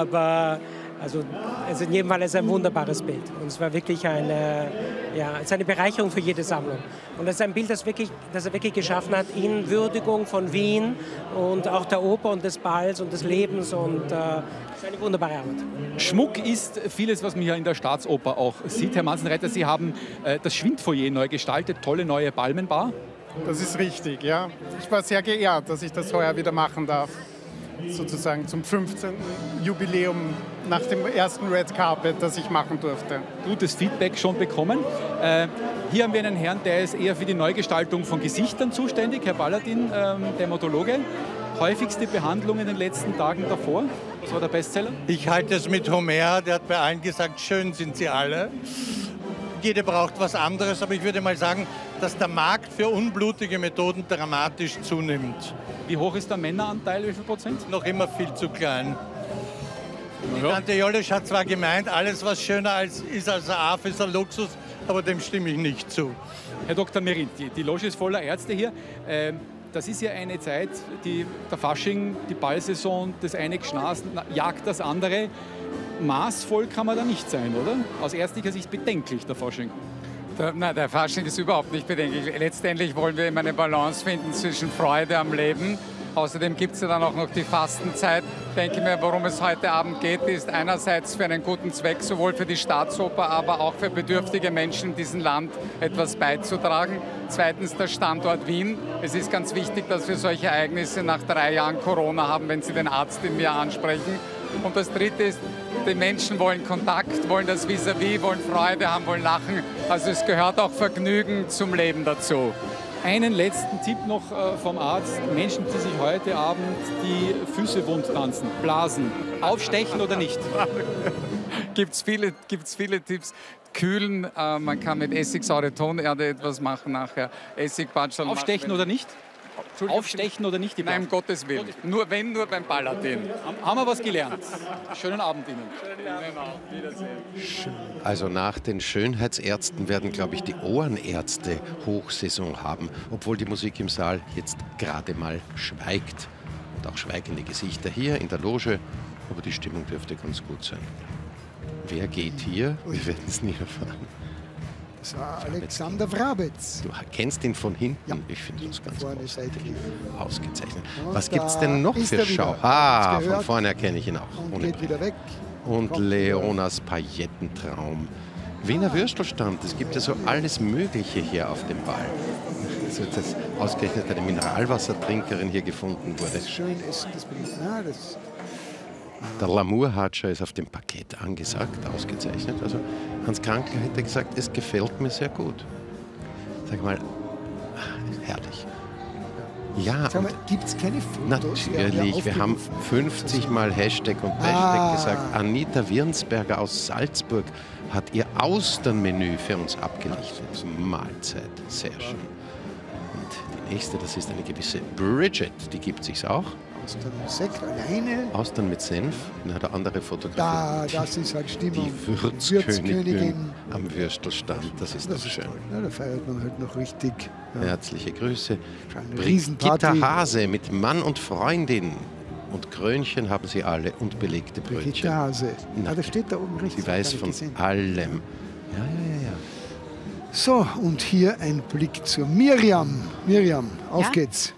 also in jedem Fall ist es ein wunderbares Bild. Und es war wirklich eine Bereicherung für jede Sammlung. Und das ist ein Bild, das er wirklich geschaffen hat in Würdigung von Wien und auch der Oper und des Balls und des Lebens. Und es ist eine wunderbare Arbeit.
Schmuck ist vieles, was man hier in der Staatsoper auch sieht. Herr Manzenreiter, Sie haben das Schwindfoyer neu gestaltet, tolle neue Balmenbar.
Das ist richtig, ja. Ich war sehr geehrt, dass ich das heuer wieder machen darf. Sozusagen zum 15. Jubiläum nach dem ersten Red Carpet, das ich machen durfte.
Gutes Feedback schon bekommen. Hier haben wir einen Herrn, der ist eher für die Neugestaltung von Gesichtern zuständig, Herr Balladin, Dermatologe. Häufigste Behandlung in den letzten Tagen davor? Was war der Bestseller?
Ich halte es mit Homer, der hat bei allen gesagt, schön sind sie alle. Jeder braucht was anderes, aber ich würde mal sagen, dass der Markt für unblutige Methoden dramatisch zunimmt.
Wie hoch ist der Männeranteil, wie viel Prozent?
Noch immer viel zu klein. Die Tante Jolisch hat zwar gemeint, alles was schöner ist als ein Affe ist ein Luxus, aber dem stimme ich nicht zu.
Herr Dr. Merin, die Loge ist voller Ärzte hier. Das ist ja eine Zeit, der Fasching, die Ballsaison, das eine Gschnas jagt das andere. Maßvoll kann man da nicht sein, oder? Aus ärztlicher Sicht bedenklich, der Fasching.
Der Fasching ist überhaupt nicht bedenklich. Letztendlich wollen wir immer eine Balance finden zwischen Freude am Leben. Außerdem gibt es ja dann auch noch die Fastenzeit. Ich denke mir, worum es heute Abend geht, ist einerseits für einen guten Zweck, sowohl für die Staatsoper, aber auch für bedürftige Menschen in diesem Land etwas beizutragen. Zweitens der Standort Wien. Es ist ganz wichtig, dass wir solche Ereignisse nach 3 Jahren Corona haben, wenn Sie den Arzt in mir ansprechen. Und das Dritte ist, die Menschen wollen Kontakt, wollen das Vis-à-vis, wollen Freude haben, wollen lachen. Also es gehört auch Vergnügen zum Leben dazu.
Einen letzten Tipp noch vom Arzt. Menschen, die sich heute Abend die Füße wund tanzen, blasen, aufstechen oder nicht?
Gibt's viele Tipps. Kühlen, man kann mit Essig, saure Tonerde etwas machen nachher. Essigbatscheln.
Aufstechen oder nicht? Aufstechen oder nicht?
Nein, um Gottes Willen. Nur beim Balladin.
Haben wir was gelernt. Schönen Abend Ihnen.
Also nach den Schönheitsärzten werden, glaube ich, die Ohrenärzte Hochsaison haben, obwohl die Musik im Saal jetzt gerade mal schweigt. Und auch schweigende Gesichter hier in der Loge, aber die Stimmung dürfte ganz gut sein. Wer geht hier? Wir werden es nie erfahren.
Das war Alexander Wrabetz.
Du kennst ihn von hinten. Ja. Ich finde das ganz
großartig.
Ausgezeichnet. Was gibt es denn noch für Schau? Von vorne erkenne ich ihn auch.
Und geht wieder weg.
Und Leonas Paillettentraum. Wiener Würstelstand. Es gibt ja so alles Mögliche hier auf dem Ball. Also, dass ausgerechnet eine Mineralwassertrinkerin hier gefunden wurde.
Schön essen, das bin ich. Ja, das
der Lamour-Hatscher ist auf dem Parkett angesagt, ausgezeichnet. Also Hans Krankel hätte gesagt, es gefällt mir sehr gut. Sag mal, herrlich. Ja,
gibt es keine Fotos?
Natürlich, wir haben 50 Mal Hashtag und Hashtag gesagt. Anita Wirnsberger aus Salzburg hat ihr Austernmenü für uns abgelichtet. Mahlzeit, sehr schön. Und die nächste, das ist eine gewisse Bridget, die gibt sich's auch.
Austern mit Sekt alleine.
Austern mit Senf. Na, der andere fotografiert.
Das ist halt Stimmung.
Die Würzkönigin am Würstelstand. Das ist doch schön.
Ja, da feiert man halt noch richtig. Ja.
Herzliche Grüße.
Riesenparty.
Brigitta Hase mit Mann und Freundin. Und Krönchen haben sie alle und belegte Brötchen.
Brigitta Hase. Das steht da oben richtig.
Sie weiß von allem. Ja.
So, und hier ein Blick zur Miriam. Miriam, auf geht's.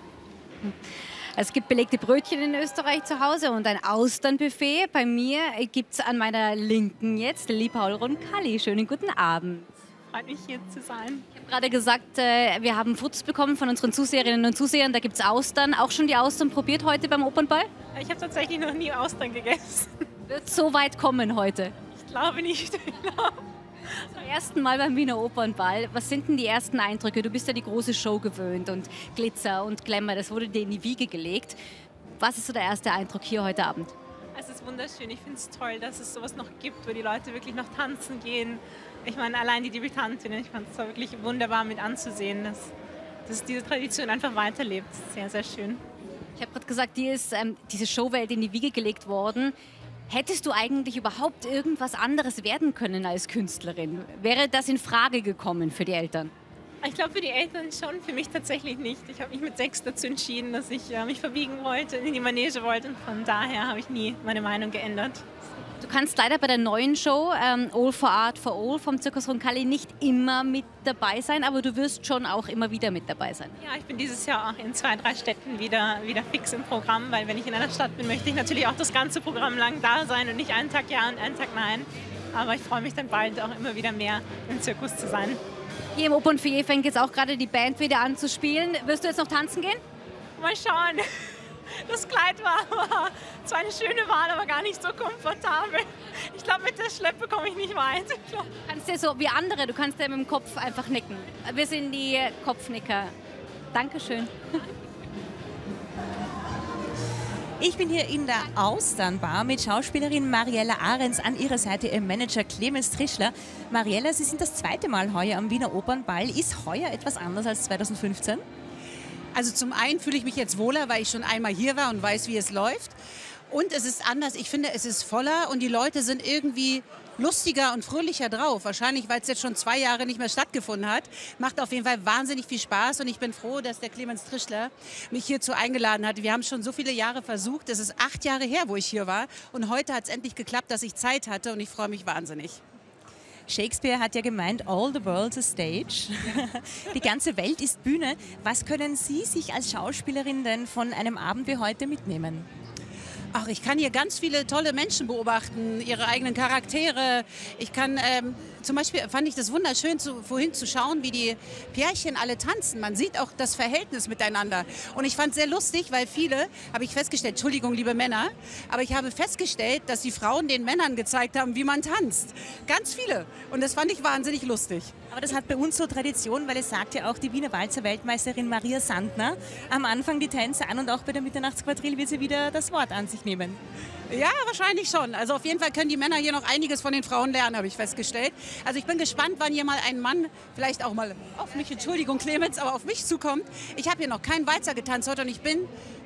Es gibt belegte Brötchen in Österreich zu Hause und ein Austernbuffet. Bei mir gibt es an meiner Linken jetzt Lilly Paul Roncalli. Schönen guten Abend.
Freut mich, hier zu sein.
Ich habe gerade gesagt, wir haben Fotos bekommen von unseren Zuseherinnen und Zusehern. Da gibt es Austern. Auch schon die Austern probiert heute beim Opernball?
Ich habe tatsächlich noch nie Austern gegessen.
Wird so weit kommen heute?
Ich glaube nicht.
Zum ersten Mal beim Wiener Opernball. Was sind denn die ersten Eindrücke? Du bist ja die große Show gewöhnt und Glitzer und Glamour, das wurde dir in die Wiege gelegt. Was ist so der erste Eindruck hier heute Abend?
Es ist wunderschön. Ich finde es toll, dass es sowas noch gibt, wo die Leute wirklich noch tanzen gehen. Ich meine, allein die Debütantinnen, ich fand es wirklich wunderbar mit anzusehen, dass diese Tradition einfach weiterlebt. Sehr, sehr schön.
Ich habe gerade gesagt, dir ist diese Showwelt in die Wiege gelegt worden. Hättest du eigentlich überhaupt irgendwas anderes werden können als Künstlerin? Wäre das in Frage gekommen für die Eltern?
Ich glaube, für die Eltern schon, für mich tatsächlich nicht. Ich habe mich mit 6 dazu entschieden, dass ich mich verbiegen wollte, in die Manege wollte. Und von daher habe ich nie meine Meinung geändert.
Du kannst leider bei der neuen Show All for Art for All vom Zirkus Roncalli nicht immer mit dabei sein, aber du wirst schon auch immer wieder mit dabei sein.
Ja, ich bin dieses Jahr auch in 2, 3 Städten wieder fix im Programm, weil wenn ich in einer Stadt bin, möchte ich natürlich auch das ganze Programm lang da sein und nicht einen Tag ja und einen Tag nein. Aber ich freue mich dann bald auch immer wieder mehr im Zirkus zu sein.
Hier im Opernfoyer fängt jetzt auch gerade die Band wieder an zu spielen. Wirst du jetzt noch tanzen gehen?
Mal schauen. Das Kleid war zwar eine schöne Wahl, aber gar nicht so komfortabel. Ich glaube, mit der Schleppe komme ich nicht weit.
Du kannst ja so wie andere, du kannst ja mit dem Kopf einfach nicken. Wir sind die Kopfnicker. Dankeschön.
Ich bin hier in der Austernbar mit Schauspielerin Mariella Ahrens, an ihrer Seite ihr Manager Clemens Trischler. Mariella, Sie sind das 2. Mal heuer am Wiener Opernball. Ist heuer etwas anders als 2015?
Also zum einen fühle ich mich jetzt wohler, weil ich schon einmal hier war und weiß, wie es läuft. Und es ist anders. Ich finde, es ist voller und die Leute sind irgendwie lustiger und fröhlicher drauf. Wahrscheinlich, weil es jetzt schon 2 Jahre nicht mehr stattgefunden hat. Macht auf jeden Fall wahnsinnig viel Spaß und ich bin froh, dass der Clemens Trischler mich hierzu eingeladen hat. Wir haben schon so viele Jahre versucht. Es ist 8 Jahre her, wo ich hier war. Und heute hat es endlich geklappt, dass ich Zeit hatte und ich freue mich wahnsinnig.
Shakespeare hat ja gemeint, all the world's a stage. Die ganze Welt ist Bühne. Was können Sie sich als Schauspielerin denn von einem Abend wie heute mitnehmen?
Ach, ich kann hier ganz viele tolle Menschen beobachten, ihre eigenen Charaktere. Ich kann, zum Beispiel fand ich das wunderschön, vorhin zu schauen, wie die Pärchen alle tanzen. Man sieht auch das Verhältnis miteinander. Und ich fand es sehr lustig, weil viele, habe ich festgestellt, Entschuldigung, liebe Männer, aber ich habe festgestellt, dass die Frauen den Männern gezeigt haben, wie man tanzt. Ganz viele. Und das fand ich wahnsinnig lustig.
Aber das hat bei uns so Tradition, weil es sagt ja auch die Wiener Walzer-Weltmeisterin Maria Sandner am Anfang die Tänze an und auch bei der Mitternachtsquadrille wird sie wieder das Wort an sich nehmen.
Ja, wahrscheinlich schon. Also auf jeden Fall können die Männer hier noch einiges von den Frauen lernen, habe ich festgestellt. Also ich bin gespannt, wann hier mal ein Mann vielleicht auch mal auf mich, Entschuldigung Clemens, aber auf mich zukommt. Ich habe hier noch keinen Walzer getanzt heute und ich bin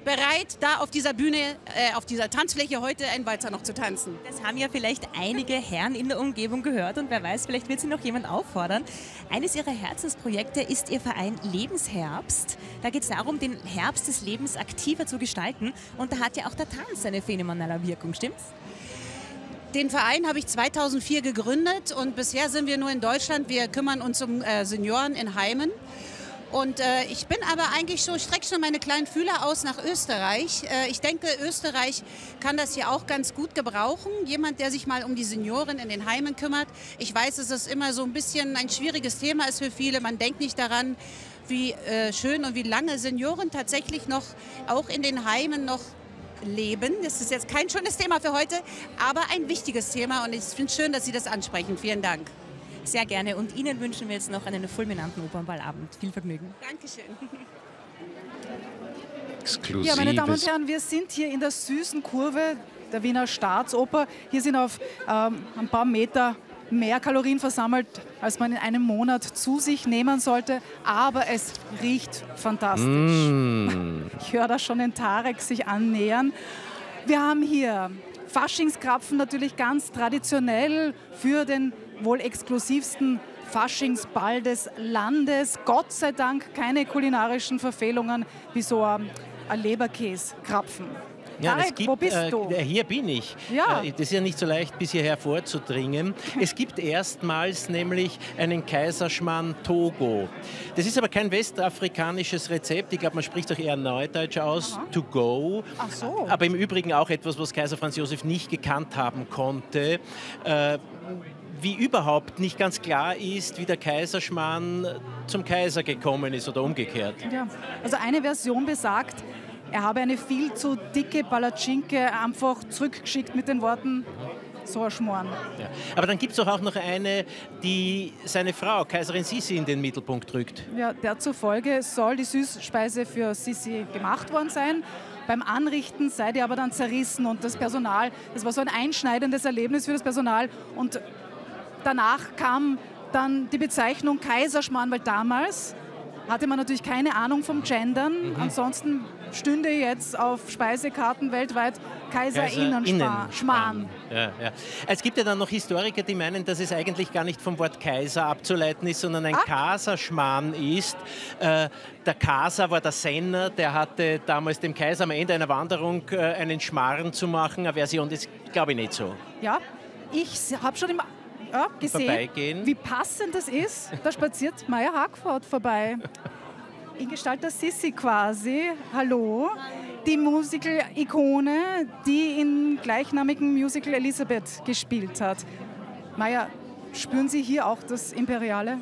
bereit, da auf dieser Bühne, auf dieser Tanzfläche heute einen Walzer noch zu tanzen.
Das haben ja vielleicht einige Herren in der Umgebung gehört und wer weiß, vielleicht wird sie noch jemand auffordern. Eines ihrer Herzensprojekte ist ihr Verein Lebensherbst. Da geht es darum, den Herbst des Lebens aktiver zu gestalten und da hat ja auch der Tanz eine phänomenale Wirkung, stimmt's?
Den Verein habe ich 2004 gegründet und bisher sind wir nur in Deutschland. Wir kümmern uns um Senioren in Heimen. Und ich bin aber eigentlich schon, strecke schon meine kleinen Fühler aus nach Österreich. Ich denke, Österreich kann das hier auch ganz gut gebrauchen. Jemand, der sich mal um die Senioren in den Heimen kümmert. Ich weiß, dass es immer so ein bisschen ein schwieriges Thema ist für viele. Man denkt nicht daran, wie schön und wie lange Senioren tatsächlich noch auch in den Heimen noch leben. Das ist jetzt kein schönes Thema für heute, aber ein wichtiges Thema und ich finde es schön, dass Sie das ansprechen. Vielen Dank.
Sehr gerne und Ihnen wünschen wir jetzt noch einen fulminanten Opernballabend. Viel Vergnügen.
Dankeschön.
Exklusives.
Ja, meine Damen und Herren, wir sind hier in der süßen Kurve der Wiener Staatsoper. Hier sind auf ein paar Meter mehr Kalorien versammelt, als man in einem Monat zu sich nehmen sollte. Aber es riecht fantastisch. Ich höre da schon den Tarek sich annähern. Wir haben hier Faschingskrapfen, natürlich ganz traditionell für den wohl exklusivsten Faschingsball des Landes. Gott sei Dank keine kulinarischen Verfehlungen wie so ein Leberkäskrapfen.
Ja,
Tarek, wo bist du?
Hier bin ich.
Ja.
Das ist ja nicht so leicht, bis hierher vorzudringen. Es gibt erstmals nämlich einen Kaiserschmarrn Togo. Das ist aber kein westafrikanisches Rezept. Ich glaube, man spricht doch eher Neudeutsch aus. To go.
Ach so.
Aber im Übrigen auch etwas, was Kaiser Franz Josef nicht gekannt haben konnte. Wie überhaupt nicht ganz klar ist, wie der Kaiserschmarrn zum Kaiser gekommen ist oder umgekehrt.
Ja. Also eine Version besagt, er habe eine viel zu dicke Palatschinke einfach zurückgeschickt mit den Worten, so ein Schmoren.
Ja. Aber dann gibt es doch auch noch eine, die seine Frau, Kaiserin Sisi, in den Mittelpunkt rückt.
Ja, der zufolge soll die Süßspeise für Sisi gemacht worden sein. Beim Anrichten sei die aber dann zerrissen und das Personal, das war so ein einschneidendes Erlebnis für das Personal. Und danach kam dann die Bezeichnung Kaiserschmarrn, weil damals hatte man natürlich keine Ahnung vom Gendern. Ansonsten stünde jetzt auf Speisekarten weltweit Kaiserinnenschmarrn.
Ja, ja. Es gibt ja dann noch Historiker, die meinen, dass es eigentlich gar nicht vom Wort Kaiser abzuleiten ist, sondern ein Kaserschmarrn ist. Der Kaser war der Senner, der hatte damals dem Kaiser am Ende einer Wanderung einen Schmarrn zu machen. Eine Version, das glaube ich nicht so.
Ja, ich habe schon gesehen, wie passend das ist. Da spaziert Maya Hagford vorbei. In Gestalt der Sisi quasi. Hallo. Die Musical-Ikone, die im gleichnamigen Musical Elisabeth gespielt hat. Maya, spüren Sie hier auch das Imperiale?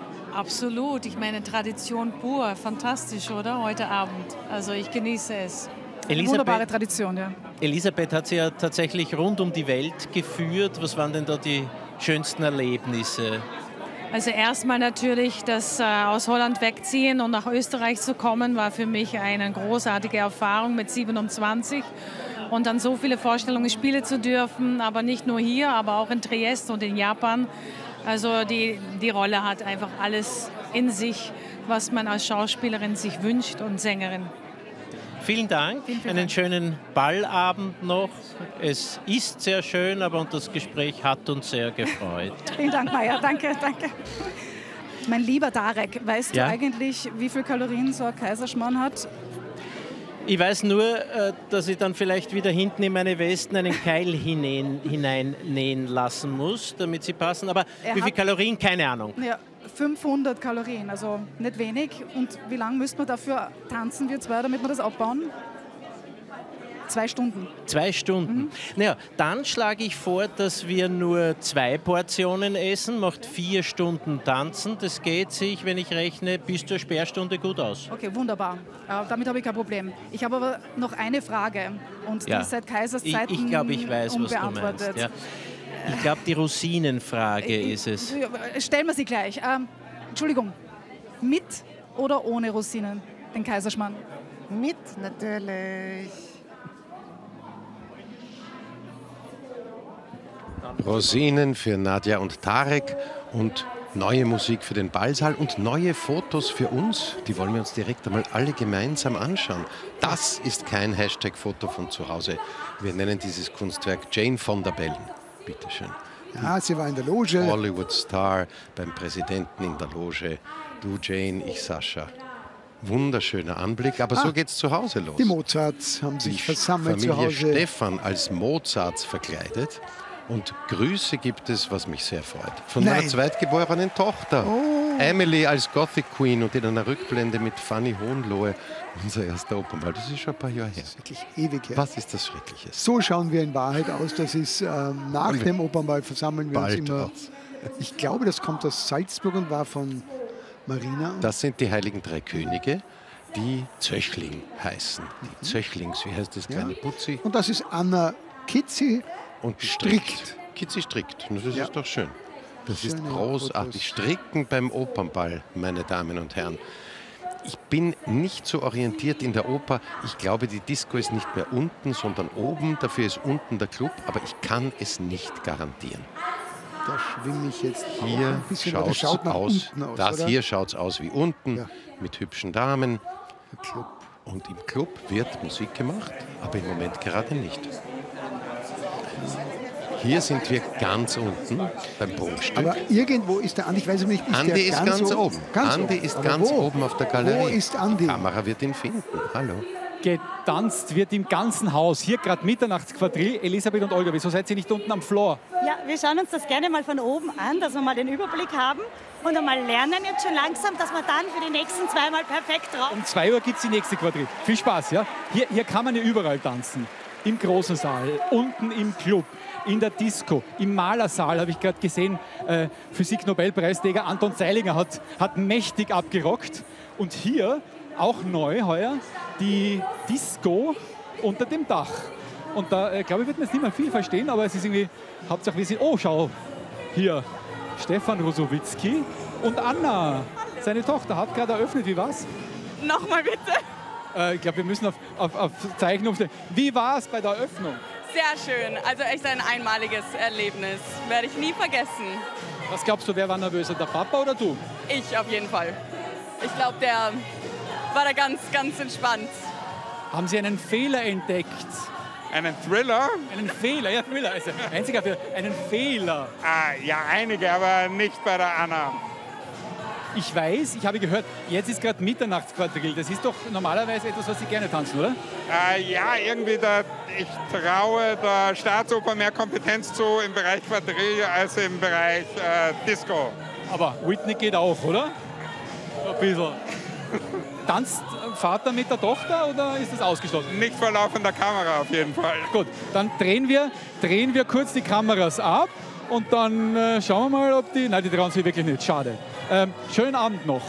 Absolut. Ich meine, Tradition pur. Fantastisch, oder? Heute Abend. Also ich genieße es.
Eine wunderbare Tradition, ja.
Elisabeth hat sie ja tatsächlich rund um die Welt geführt. Was waren denn da die schönsten Erlebnisse?
Also erstmal natürlich das aus Holland wegziehen und nach Österreich zu kommen, war für mich eine großartige Erfahrung mit 27. Und dann so viele Vorstellungen spielen zu dürfen, aber nicht nur hier, aber auch in Triest und in Japan. Also die Rolle hat einfach alles in sich, was man als Schauspielerin sich wünscht und Sängerin.
Vielen Dank, einen schönen Ballabend noch. Es ist sehr schön, aber das Gespräch hat uns sehr gefreut.
Vielen Dank, Maya. Danke, danke. Mein lieber Tarek, weißt du eigentlich, wie viel Kalorien so ein Kaiserschmarrn hat?
Ich weiß nur, dass ich dann vielleicht wieder hinten in meine Westen einen Keil hineinnähen lassen muss, damit sie passen. Aber wie viel Kalorien? Keine Ahnung.
Ja, 500 Kalorien, also nicht wenig. Und wie lange müsste man dafür tanzen, wir zwei, damit wir das abbauen? 2 Stunden.
2 Stunden. Naja, dann schlage ich vor, dass wir nur 2 Portionen essen, macht 4 Stunden tanzen. Das geht sich, wenn ich rechne, bis zur Sperrstunde gut aus.
Okay, wunderbar. Damit habe ich kein Problem. Ich habe aber noch eine Frage und die ist seit Kaisers Zeiten
ich glaube, ich weiß, was du meinst. Ja. Ich glaube, die Rosinenfrage ist es.
Stellen wir sie gleich. Entschuldigung, mit oder ohne Rosinen, den Kaiserschmarrn?
Mit, natürlich.
Rosinen für Nadja und Tarek und neue Musik für den Ballsaal und neue Fotos für uns. Die wollen wir uns direkt einmal alle gemeinsam anschauen. Das ist kein Hashtag-Foto von zu Hause. Wir nennen dieses Kunstwerk Jane von der Bellen. Bitte schön.
Ja, sie war in der Loge.
Hollywood-Star beim Präsidenten in der Loge. Du Jane, ich Sascha. Wunderschöner Anblick, aber so geht's zu Hause los.
Die Mozarts haben sich versammelt zu
Familie
Hause.
Stefan als Mozarts verkleidet. Und Grüße gibt es, was mich sehr freut, von meiner zweitgeborenen Tochter. Emily als Gothic Queen und in einer Rückblende mit Fanny Hohenlohe, unser erster Opernball. Das ist schon ein paar Jahre her.
Wirklich ewig her.
Was ist das Schreckliches?
So schauen wir in Wahrheit aus. Das ist nach dem Opernball versammeln wir uns
Bald
immer.
aus.
Ich glaube, das kommt aus Salzburg und war von Marina.
Das sind die Heiligen Drei Könige, die Zöchling heißen. Die Zöchlings, wie heißt das kleine Putzi?
Und das ist Anna Kitzi.
Und strickt. Kitzi strickt. Das ist doch schön. Das ist großartig. Stricken beim Opernball, meine Damen und Herren. Ich bin nicht so orientiert in der Oper. Ich glaube, die Disco ist nicht mehr unten, sondern oben. Dafür ist unten der Club. Aber ich kann es nicht garantieren.
Da schwimme ich jetzt
hier
ein bisschen.
Schaut's
schaut nach
aus.
unten aus,
Das
oder?
hier schaut es aus wie unten,
Ja.
mit hübschen Damen. Und im Club wird Musik gemacht, aber im Moment gerade nicht. Hier sind wir ganz unten beim Prunkstück.
Aber irgendwo ist der Andi, ich weiß nicht, ist
Andi
der
ist ganz oben.
Ganz
Andi
oben.
ist
Aber
ganz
wo?
oben auf der Galerie.
Wo ist Andi?
Die Kamera wird ihn finden. Hallo.
Getanzt wird im ganzen Haus. Hier gerade Mitternachtsquadrille. Elisabeth und Olga, wieso seid ihr nicht unten am Floor?
Ja, wir schauen uns das gerne mal von oben an, dass wir mal den Überblick haben und einmal lernen jetzt schon langsam, dass wir dann für die nächsten zweimal perfekt drauf.
Um 2 Uhr gibt es die nächste Quadrille. Viel Spaß, ja? Hier kann man ja überall tanzen. Im großen Saal, unten im Club, in der Disco, im Malersaal habe ich gerade gesehen, Physik-Nobelpreisträger Anton Zeilinger hat mächtig abgerockt. Und hier, auch neu heuer, die Disco unter dem Dach. Und da, glaube ich, wird man jetzt nicht mehr viel verstehen, aber es ist irgendwie, Hauptsache wir sind, oh, schau, hier, Stefan Rosowitzki und Anna, seine Tochter, hat gerade eröffnet. Wie war's?
Nochmal bitte.
Ich glaube, wir müssen auf Zeichen umstellen. Wie war es bei der Eröffnung?
Sehr schön. Also echt ein einmaliges Erlebnis. Werde ich nie vergessen.
Was glaubst du, wer war nervöser, der Papa oder du?
Ich auf jeden Fall. Ich glaube, der war da ganz, ganz entspannt.
Haben Sie einen Fehler entdeckt?
Einen Thriller?
Einen Fehler, ja, Thriller. Also einziger Fehler, einen Fehler.
Ja, einige, aber nicht bei der Anna.
Ich weiß, ich habe gehört, jetzt ist gerade Mitternachtsquadrille. Das ist doch normalerweise etwas, was Sie gerne tanzen, oder?
Ja, irgendwie, ich traue der Staatsoper mehr Kompetenz zu im Bereich Quadrille als im Bereich Disco.
Aber Whitney geht auch, oder? Ein bisschen. Tanzt Vater mit der Tochter oder ist das ausgeschlossen?
Nicht vor laufender Kamera auf jeden Fall.
Gut, dann drehen wir kurz die Kameras ab und dann schauen wir mal, ob die... Nein, die trauen sich wirklich nicht, schade. Schönen Abend noch.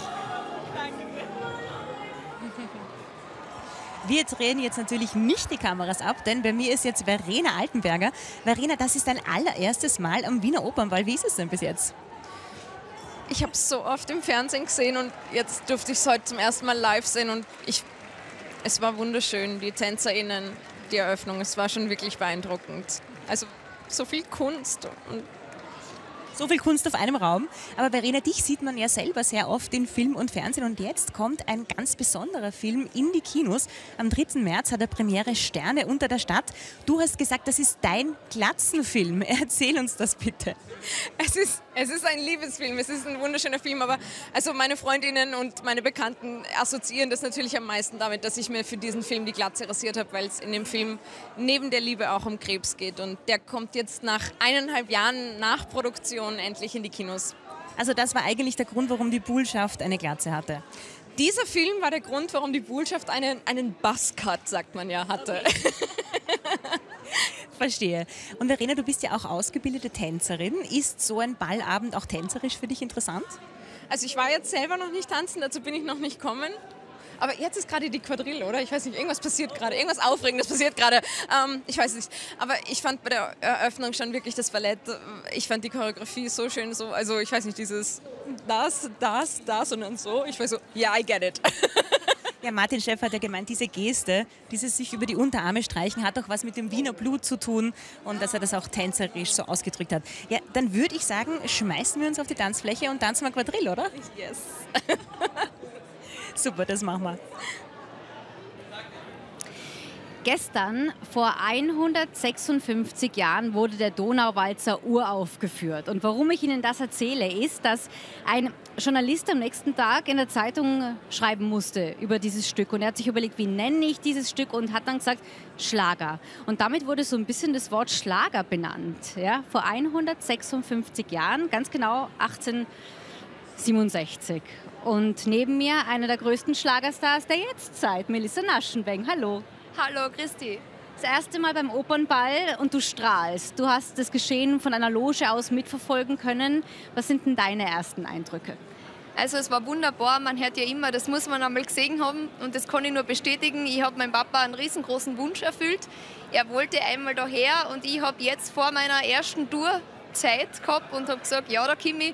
Wir drehen jetzt natürlich nicht die Kameras ab, denn bei mir ist jetzt Verena Altenberger. Verena, das ist dein allererstes Mal am Wiener Opernball. Wie ist es denn bis jetzt?
Ich habe es so oft im Fernsehen gesehen und jetzt durfte ich es heute zum ersten Mal live sehen und es war wunderschön, die TänzerInnen, die Eröffnung, es war schon wirklich beeindruckend. Also so viel Kunst und
So viel Kunst auf einem Raum. Aber Verena, dich sieht man ja selber sehr oft in Film und Fernsehen. Und jetzt kommt ein ganz besonderer Film in die Kinos. Am 3. März hat er Premiere Sterne unter der Stadt. Du hast gesagt, das ist dein Glatzenfilm. Erzähl uns das bitte.
es ist ein Liebesfilm, es ist ein wunderschöner Film, aber also meine Freundinnen und meine Bekannten assoziieren das natürlich am meisten damit, dass ich mir für diesen Film die Glatze rasiert habe, weil es in dem Film neben der Liebe auch um Krebs geht. Und der kommt jetzt nach 1,5 Jahren Nachproduktion endlich in die Kinos.
Also das war eigentlich der Grund, warum die Bullschaft eine Glatze hatte.
Dieser Film war der Grund, warum die Bullschaft einen Buzzcut, sagt man ja, hatte.
Verstehe. Und Verena, du bist ja auch ausgebildete Tänzerin. Ist so ein Ballabend auch tänzerisch für dich interessant?
Also ich war jetzt selber noch nicht tanzen, dazu bin ich noch nicht gekommen. Aber jetzt ist gerade die Quadrille, oder? Ich weiß nicht, irgendwas passiert gerade, irgendwas Aufregendes passiert gerade. Ich weiß nicht. Aber ich fand bei der Eröffnung schon wirklich das Ballett, ich fand die Choreografie so schön, so, also ich weiß nicht, dieses das und dann so. Ich war so, ja, I get it.
Ja, Martin Schäfer hat ja gemeint, diese Geste, dieses sich über die Unterarme streichen, hat auch was mit dem Wiener Blut zu tun und dass er das auch tänzerisch so ausgedrückt hat. Ja, dann würde ich sagen, schmeißen wir uns auf die Tanzfläche und tanzen mal Quadrille, oder?
Yes.
Super, das machen wir.
Gestern, vor 156 Jahren, wurde der Donauwalzer uraufgeführt. Und warum ich Ihnen das erzähle, ist, dass ein Journalist am nächsten Tag in der Zeitung schreiben musste über dieses Stück. Und er hat sich überlegt, wie nenne ich dieses Stück, und hat dann gesagt, Schlager. Und damit wurde so ein bisschen das Wort Schlager benannt. Ja? Vor 156 Jahren, ganz genau 1867. Und neben mir einer der größten Schlagerstars der Jetztzeit, Melissa Naschenweng. Hallo.
Hallo, Christi.
Das erste Mal beim Opernball und du strahlst. Du hast das Geschehen von einer Loge aus mitverfolgen können. Was sind denn deine ersten Eindrücke?
Also es war wunderbar, man hört ja immer, das muss man einmal gesehen haben und das kann ich nur bestätigen. Ich habe meinem Papa einen riesengroßen Wunsch erfüllt. Er wollte einmal daher und ich habe jetzt vor meiner ersten Tour Zeit gehabt und habe gesagt, ja, da komme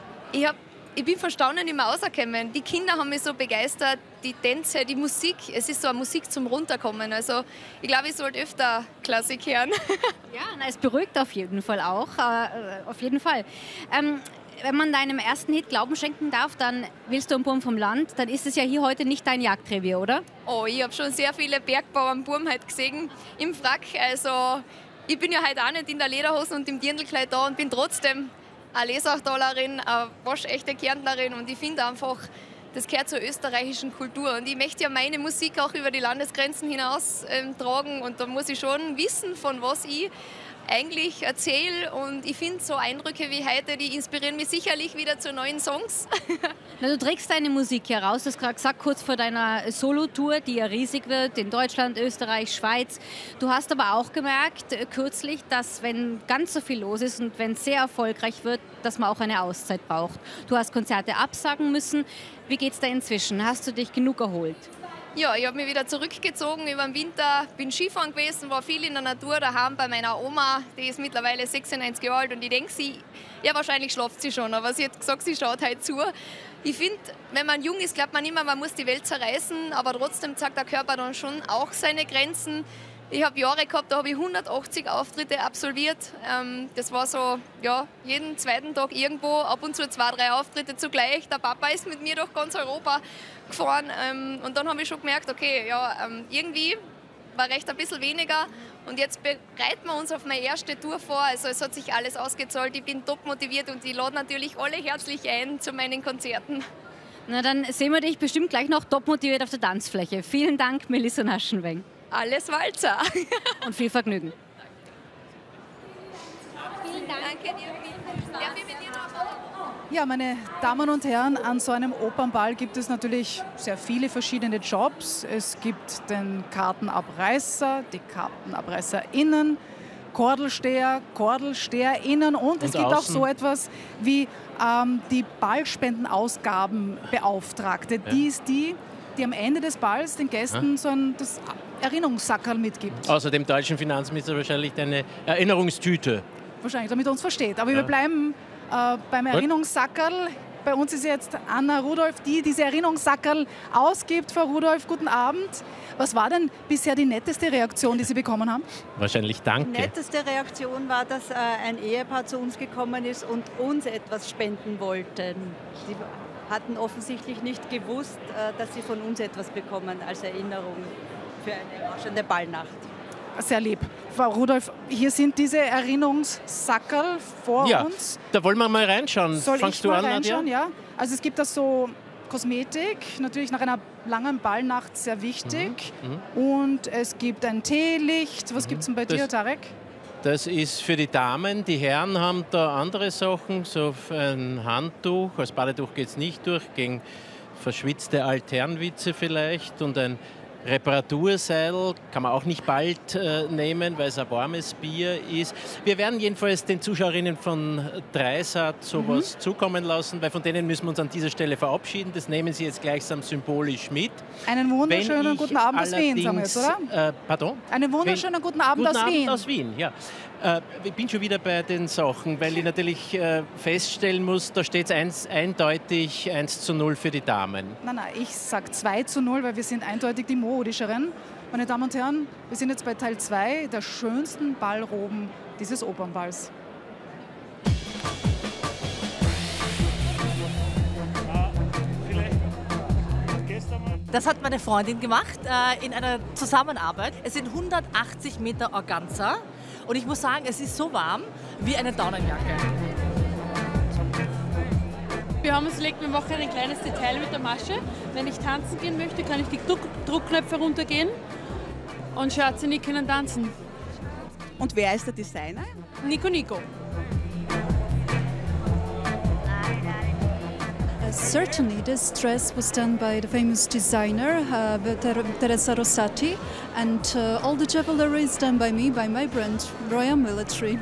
ich bin verstaunen nicht mehr rausgekommen. Die Kinder haben mich so begeistert, die Tänze, die Musik. Es ist so eine Musik zum Runterkommen. Also ich glaube, ich sollte öfter Klassik hören.
Ja, es beruhigt auf jeden Fall auch. Auf jeden Fall. Wenn man deinem ersten Hit Glauben schenken darf, dann willst du ein Burm vom Land, dann ist es ja hier heute nicht dein Jagdrevier, oder?
Oh, ich habe schon sehr viele Bergbauernburm heute gesehen im Frack. Also ich bin ja heute auch nicht in der Lederhose und im Dirndlkleid da und bin trotzdem eine Lesachtalerin, eine waschechte Kärntnerin und ich finde einfach, das gehört zur österreichischen Kultur und ich möchte ja meine Musik auch über die Landesgrenzen hinaus tragen und da muss ich schon wissen, von was ich eigentlich erzähle und ich finde so Eindrücke wie heute, die inspirieren mich sicherlich wieder zu neuen Songs.
Na, du trägst deine Musik heraus, du hast gerade gesagt, kurz vor deiner Solo-Tour, die ja riesig wird, in Deutschland, Österreich, Schweiz. Du hast aber auch gemerkt, kürzlich, dass wenn ganz so viel los ist und wenn es sehr erfolgreich wird, dass man auch eine Auszeit braucht. Du hast Konzerte absagen müssen. Wie geht's da inzwischen? Hast du dich genug erholt?
Ja, ich habe mich wieder zurückgezogen über den Winter, bin Skifahren gewesen, war viel in der Natur daheim bei meiner Oma, die ist mittlerweile 96 Jahre alt und ich denke, ja wahrscheinlich schlaft sie schon, aber sie hat gesagt, sie schaut heute zu. Ich finde, wenn man jung ist, glaubt man immer, man muss die Welt zerreißen, aber trotzdem zeigt der Körper dann schon auch seine Grenzen. Ich habe Jahre gehabt, da habe ich 180 Auftritte absolviert. Das war so, ja, jeden zweiten Tag irgendwo, ab und zu 2, 3 Auftritte zugleich. Der Papa ist mit mir durch ganz Europa gefahren und dann habe ich schon gemerkt, okay, ja, irgendwie war recht ein bisschen weniger und jetzt bereiten wir uns auf meine erste Tour vor. Also es hat sich alles ausgezahlt, ich bin top motiviert und ich lade natürlich alle herzlich ein zu meinen Konzerten.
Na, dann sehen wir dich bestimmt gleich noch top motiviert auf der Tanzfläche. Vielen Dank, Melissa Naschenweng.
Alles Walzer.
Und viel Vergnügen.
Vielen Dank. Danke dir. Darf ich mit dir noch?
Ja, meine Damen und Herren, an so einem Opernball gibt es natürlich sehr viele verschiedene Jobs. Es gibt den Kartenabreißer, die KartenabreißerInnen, Kordelsteher, KordelsteherInnen und es gibt auch so etwas wie die Ballspendenausgabenbeauftragte. Ja. Die ist die am Ende des Balls den Gästen so das Erinnerungssackerl mitgibt.
Außer dem deutschen Finanzminister wahrscheinlich eine Erinnerungstüte.
Wahrscheinlich, damit er uns versteht. Aber wir bleiben beim Erinnerungssackerl. Bei uns ist jetzt Anna Rudolph, die diese Erinnerungssackerl ausgibt. Frau Rudolph, guten Abend. Was war denn bisher die netteste Reaktion, die Sie bekommen haben?
Wahrscheinlich danke.
Die netteste Reaktion war, dass ein Ehepaar zu uns gekommen ist und uns etwas spenden wollten. Die hatten offensichtlich nicht gewusst, dass sie von uns etwas bekommen als Erinnerung für eine rauschende Ballnacht.
Sehr lieb. Frau Rudolph, hier sind diese Erinnerungssackerl vor uns.
Da wollen wir mal reinschauen.
Fangst du an, reinschauen? Ja. Also es gibt da so Kosmetik, natürlich nach einer langen Ballnacht sehr wichtig. Und es gibt ein Teelicht. Was gibt es denn bei dir, Tarek?
Das ist für die Damen. Die Herren haben da andere Sachen, so ein Handtuch. Als Badetuch geht es nicht durch, gegen verschwitzte Altherrenwitze vielleicht. Und ein Reparaturseil kann man auch nicht bald nehmen, weil es ein warmes Bier ist. Wir werden jedenfalls den Zuschauerinnen von Dreisat sowas zukommen lassen, weil von denen müssen wir uns an dieser Stelle verabschieden. Das nehmen Sie jetzt gleichsam symbolisch mit.
Einen wunderschönen guten Abend aus Wien, sagen wir jetzt, oder?
Pardon?
Einen wunderschönen guten Abend aus Wien.
Aus Wien, ja. Ich bin schon wieder bei den Sachen, weil ich natürlich feststellen muss, da steht es eindeutig 1:0 für die Damen.
Nein, ich sage 2:0, weil wir sind eindeutig die modischeren. Meine Damen und Herren, wir sind jetzt bei Teil 2 der schönsten Ballroben dieses Opernballs.
Das hat meine Freundin gemacht in einer Zusammenarbeit. Es sind 180 Meter Organza und ich muss sagen, es ist so warm wie eine Daunenjacke.
Wir haben uns überlegt, wir machen ein kleines Detail mit der Masche. Wenn ich tanzen gehen möchte, kann ich die Druckknöpfe runtergehen und Scherze nicht können tanzen.
Und wer ist der Designer?
Nico.
Certainly, this dress was done by the famous designer Teresa Rosati, and all the jewelry is done by me, by my brand, Royal Military.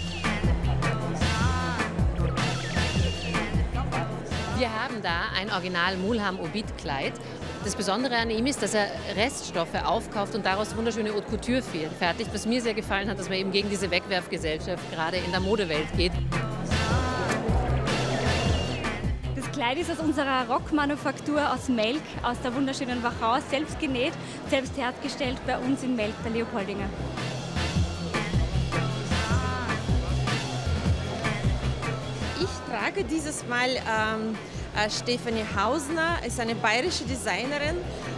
Wir haben da ein Original Mulham Obid Kleid. Das Besondere an ihm ist, dass er Reststoffe aufkauft und daraus wunderschöne Haute Couture fertigt. Was mir sehr gefallen hat, dass man eben gegen diese Wegwerfgesellschaft gerade in der Modewelt geht.
Das Kleid ist aus unserer Rockmanufaktur aus Melk, aus der wunderschönen Wachau, selbst genäht, selbst hergestellt bei uns in Melk, der Leopoldinger.
Ich trage dieses Mal Stefanie Hausner, ist eine bayerische Designerin.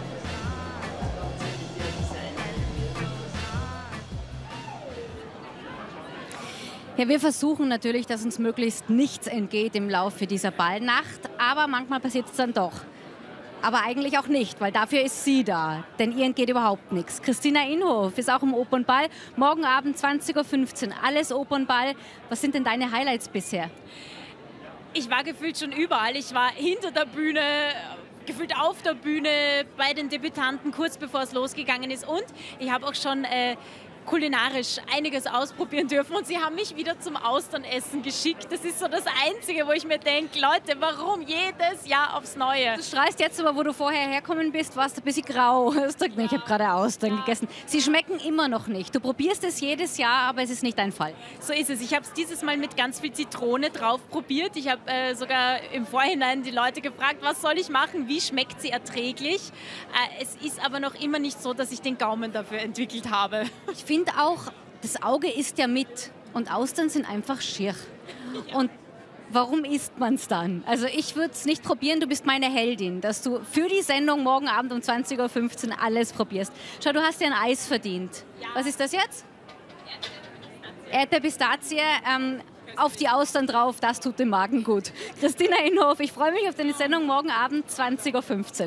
Ja, wir versuchen natürlich, dass uns möglichst nichts entgeht im Laufe dieser Ballnacht, aber manchmal passiert es dann doch. Aber eigentlich auch nicht, weil dafür ist sie da, denn ihr entgeht überhaupt nichts. Christina Inhof ist auch im Opernball, morgen Abend 20:15 Uhr, alles Opernball. Was sind denn deine Highlights bisher?
Ich war gefühlt schon überall. Ich war hinter der Bühne, gefühlt auf der Bühne, bei den Debütanten, kurz bevor es losgegangen ist. Und ich habe auch schon kulinarisch einiges ausprobieren dürfen und sie haben mich wieder zum Austernessen geschickt. Das ist so das Einzige, wo ich mir denke, Leute, warum jedes Jahr aufs Neue?
Du strahlst jetzt aber, wo du vorher herkommen bist, warst du ein bisschen grau. Ich habe gerade Austern gegessen. Sie schmecken immer noch nicht. Du probierst es jedes Jahr, aber es ist nicht dein Fall.
So ist es. Ich habe es dieses Mal mit ganz viel Zitrone drauf probiert. Ich habe sogar im Vorhinein die Leute gefragt, was soll ich machen, wie schmeckt sie erträglich. Es ist aber noch immer nicht so, dass ich den Gaumen dafür entwickelt habe.
Ich finde auch, das Auge isst ja mit und Austern sind einfach schier. Und warum isst man es dann? Also ich würde es nicht probieren, du bist meine Heldin, dass du für die Sendung morgen Abend um 20:15 Uhr alles probierst. Schau, du hast dir ein Eis verdient. Ja. Was ist das jetzt? Erdbeerpistazie. Auf die Austern drauf, das tut dem Magen gut. Christina Inhof, ich freue mich auf deine Sendung morgen Abend 20:15 Uhr.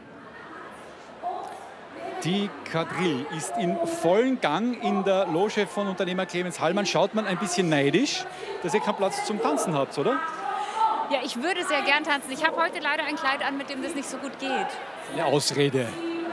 Die Quadrille ist in vollen Gang in der Loge von Unternehmer Clemens Hallmann. Schaut man ein bisschen neidisch, dass ihr keinen Platz zum Tanzen habt, oder?
Ja, ich würde sehr gern tanzen. Ich habe heute leider ein Kleid an, mit dem das nicht so gut geht.
Eine Ausrede.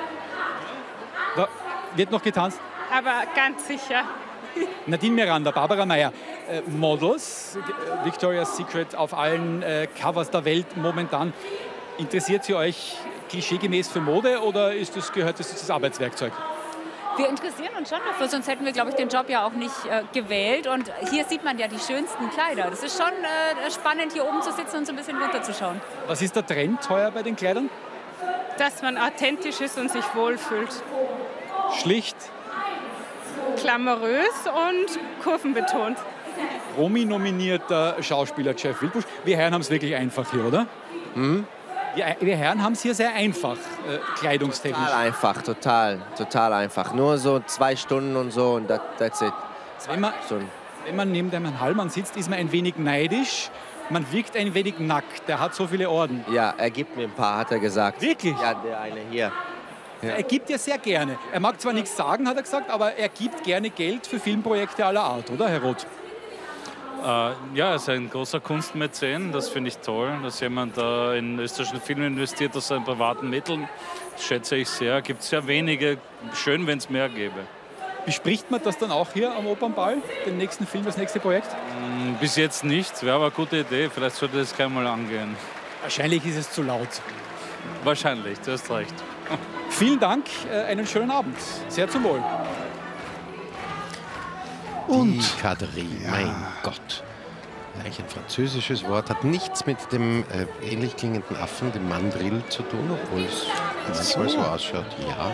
Da wird noch getanzt?
Aber ganz sicher.
Nadine Miranda, Barbara Meyer, Models, Victoria's Secret auf allen Covers der Welt momentan. Interessiert sie euch klischeegemäß für Mode oder gehört das Arbeitswerkzeug?
Wir interessieren uns schon dafür, sonst hätten wir, glaube ich, den Job ja auch nicht gewählt. Und hier sieht man ja die schönsten Kleider. Das ist schon spannend, hier oben zu sitzen und so ein bisschen runterzuschauen.
Was ist der Trend heuer bei den Kleidern?
Dass man authentisch ist und sich wohlfühlt.
Schlicht.
Glamourös und kurvenbetont.
Romy-nominierter Schauspieler Jeff Wildbusch. Wir Herren haben es wirklich einfach hier, oder? Mhm. Wir Herren haben es hier sehr einfach, kleidungstechnisch.
Total einfach. Nur so 2 Stunden und so und that's it.
Wenn man neben dem Herrn Hallmann sitzt, ist man ein wenig neidisch. Man wirkt ein wenig nackt. Der hat so viele Orden.
Ja, er gibt mir ein paar, hat er gesagt.
Wirklich?
Ja, der eine hier. Ja.
Er gibt ja sehr gerne. Er mag zwar nichts sagen, hat er gesagt, aber er gibt gerne Geld für Filmprojekte aller Art, oder, Herr Roth?
Ja, er ist ein großer Kunstmäzen. Das finde ich toll, dass jemand da in österreichischen Film investiert aus seinen privaten Mitteln. Das schätze ich sehr. Gibt es sehr wenige. Schön, wenn es mehr gäbe.
Bespricht man das dann auch hier am Opernball, den nächsten Film, das nächste Projekt?
Bis jetzt nicht. Wäre aber eine gute Idee. Vielleicht sollte das gleich mal angehen.
Wahrscheinlich ist es zu laut.
Wahrscheinlich, du hast recht.
Vielen Dank, einen schönen Abend. Sehr zum Wohl.
Die Quadrille, mein Gott. Eigentlich ein französisches Wort, hat nichts mit dem ähnlich klingenden Affen, dem Mandrill, zu tun, obwohl es so ausschaut. Ja.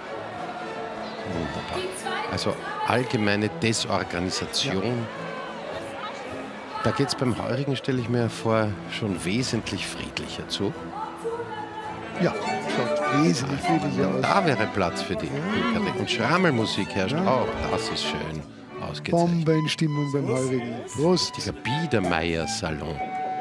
Wunderbar. Also allgemeine Desorganisation. Da geht es beim Heurigen, stelle ich mir vor, schon wesentlich friedlicher zu.
Ja, schaut wesentlich friedlicher aus.
Da wäre Platz für die. Und Schrammelmusik herrscht auch. Das ist schön ausgezeichnet.
Bombenstimmung beim Heurigen. Prost.
Dieser Biedermeier-Salon.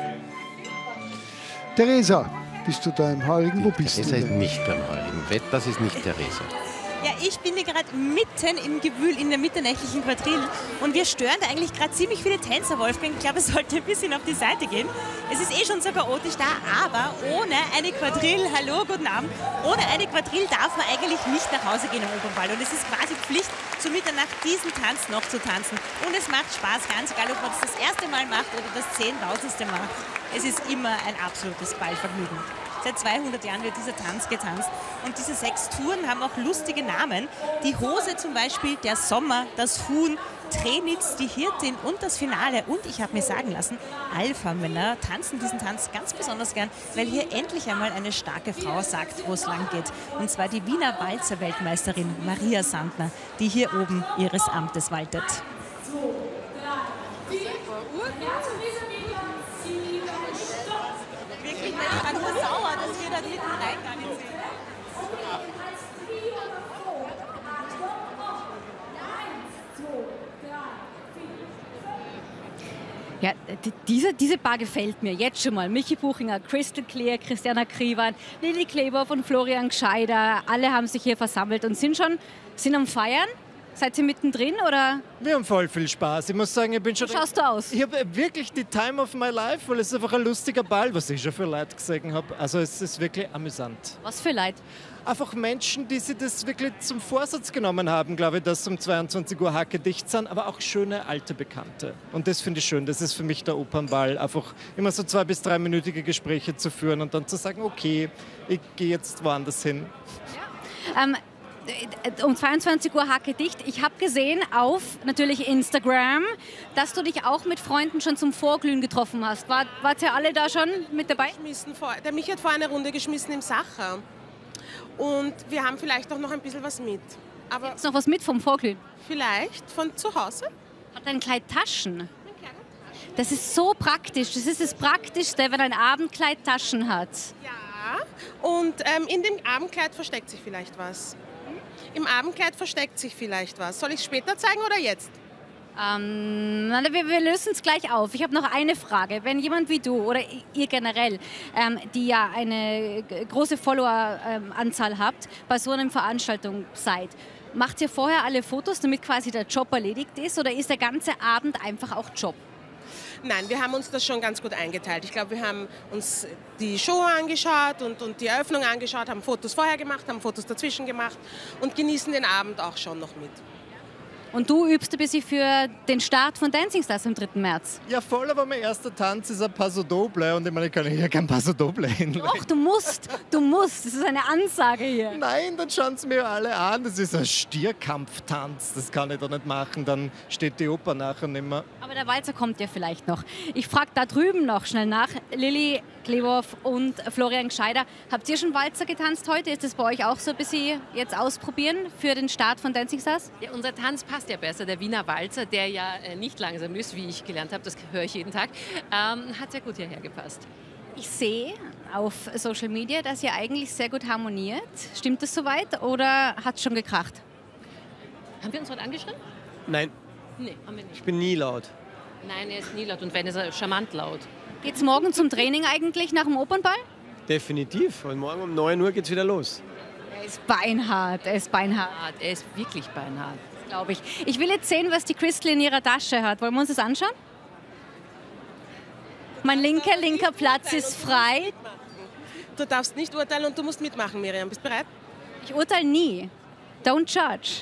Theresa, bist du da im Heurigen? Wo bist du?
Theresa ist nicht beim Heurigen. Das ist nicht Theresa.
Ja, ich bin hier gerade mitten im Gewühl in der mitternächtlichen Quadrille und wir stören da eigentlich gerade ziemlich viele Tänzer, Wolfgang. Ich glaube, es sollte ein bisschen auf die Seite gehen. Es ist eh schon so chaotisch da, aber ohne eine Quadrille, hallo, guten Abend, ohne eine Quadrille darf man eigentlich nicht nach Hause gehen im Opernball. Und es ist quasi Pflicht, zu Mitternacht diesen Tanz noch zu tanzen. Und es macht Spaß, ganz egal, ob man das erste Mal macht oder das 10.000. macht. Es ist immer ein absolutes Ballvergnügen. Seit 200 Jahren wird dieser Tanz getanzt. Und diese 6 Touren haben auch lustige Namen. Die Hose zum Beispiel, der Sommer, das Huhn, Trenitz, die Hirtin und das Finale. Und ich habe mir sagen lassen, Alpha-Männer tanzen diesen Tanz ganz besonders gern, weil hier endlich einmal eine starke Frau sagt, wo es lang geht. Und zwar die Wiener Walzer-Weltmeisterin Maria Sandner, die hier oben ihres Amtes waltet. Wirklich, ich war nur sauer, dass wir da hinten reingegangen sind.
Ja, diese Bar gefällt mir jetzt schon mal. Michi Buchinger, Crystal Clear, Christiana Kriewan, Lilly Kleber von Florian Gscheider. Alle haben sich hier versammelt und sind am Feiern. Seid ihr mittendrin, oder?
Wir haben voll viel Spaß. Ich muss sagen, ich bin schon...
Wie schaust du aus?
Ich habe wirklich die Time of my life, weil es einfach ein lustiger Ball, was ich schon für Leute gesehen habe. Also es ist wirklich amüsant.
Was für Leute?
Einfach Menschen, die sich das wirklich zum Vorsatz genommen haben, glaube ich, dass um 22 Uhr Hacke dicht sind, aber auch schöne alte Bekannte. Und das finde ich schön. Das ist für mich der Opernball. Einfach immer so 2- bis 3-minütige Gespräche zu führen und dann zu sagen, okay, ich gehe jetzt woanders hin.
Ja. Um 22 Uhr Hacke dicht. Ich habe gesehen auf natürlich Instagram, dass du dich auch mit Freunden schon zum Vorglühen getroffen hast. Wart ihr alle da schon mit dabei?
Der Michi hat vorher eine Runde geschmissen im Sacher. Und wir haben vielleicht auch noch ein bisschen was mit.
Gibt's noch was mit vom Vorglühen?
Vielleicht von zu Hause.
Hat ein Kleid Taschen? Das ist so praktisch. Das ist das Praktischste, wenn ein Abendkleid Taschen hat.
Ja, und in dem Abendkleid versteckt sich vielleicht was. Im Abendkleid versteckt sich vielleicht was. Soll ich es später zeigen oder jetzt?
Wir lösen es gleich auf. Ich habe noch eine Frage. Wenn jemand wie du oder ihr generell, die ja eine große Follower-Anzahl habt, bei so einer Veranstaltung seid, macht ihr vorher alle Fotos, damit quasi der Job erledigt ist? Oder ist der ganze Abend einfach auch Job?
Nein, wir haben uns das schon ganz gut eingeteilt. Ich glaube, wir haben uns die Show angeschaut und die Eröffnung angeschaut, haben Fotos vorher gemacht, haben Fotos dazwischen gemacht und genießen den Abend auch schon noch mit.
Und du übst ein bisschen für den Start von Dancing Stars am 3. März.
Ja, voll, aber mein erster Tanz ist ein Paso Doble und ich meine, ich kann hier kein Paso Doble hinlegen.
Doch, du musst. Das ist eine Ansage hier.
Nein, dann schauen sie mir alle an. Das ist ein Stierkampftanz. Das kann ich doch nicht machen. Dann steht die Oper nachher nicht mehr.
Aber der Walzer kommt ja vielleicht noch. Ich frage da drüben noch schnell nach. Lilly Kleber und Florian Gscheider. Habt ihr schon Walzer getanzt heute? Ist das bei euch auch so ein bisschen jetzt ausprobieren für den Start von Dancing Stars?
Ja, unser Tanz passt ja besser. Der Wiener Walzer, der ja nicht langsam ist, wie ich gelernt habe, das höre ich jeden Tag, hat sehr gut hierher gepasst.
Ich sehe auf Social Media, dass ihr eigentlich sehr gut harmoniert. Stimmt das soweit oder hat es schon gekracht?
Haben wir uns heute angeschrien?
Nein.
Nee, haben wir nicht.
Ich bin nie laut.
Nein, er ist nie laut und wenn, ist er charmant laut.
Geht's morgen zum Training eigentlich nach dem Opernball?
Definitiv. Und morgen um 9 Uhr geht's wieder los.
Er ist beinhart,
Er ist wirklich beinhart.
Glaube ich. Ich will jetzt sehen, was die Crystal in ihrer Tasche hat. Wollen wir uns das anschauen? Mein linker Platz ist frei.
Du darfst nicht urteilen und du musst mitmachen, Miriam. Bist du bereit?
Ich urteile nie. Don't judge.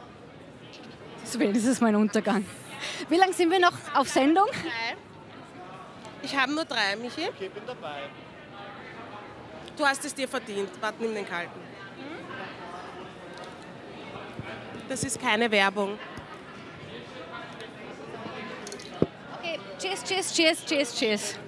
Das ist mein Untergang. Wie lange sind wir noch auf Sendung?
3. Ich habe nur 3, Michi.
Okay, bin dabei.
Du hast es dir verdient. Warte, nimm den kalten. Das ist keine Werbung.
Okay, cheers, cheers, cheers, cheers, cheers.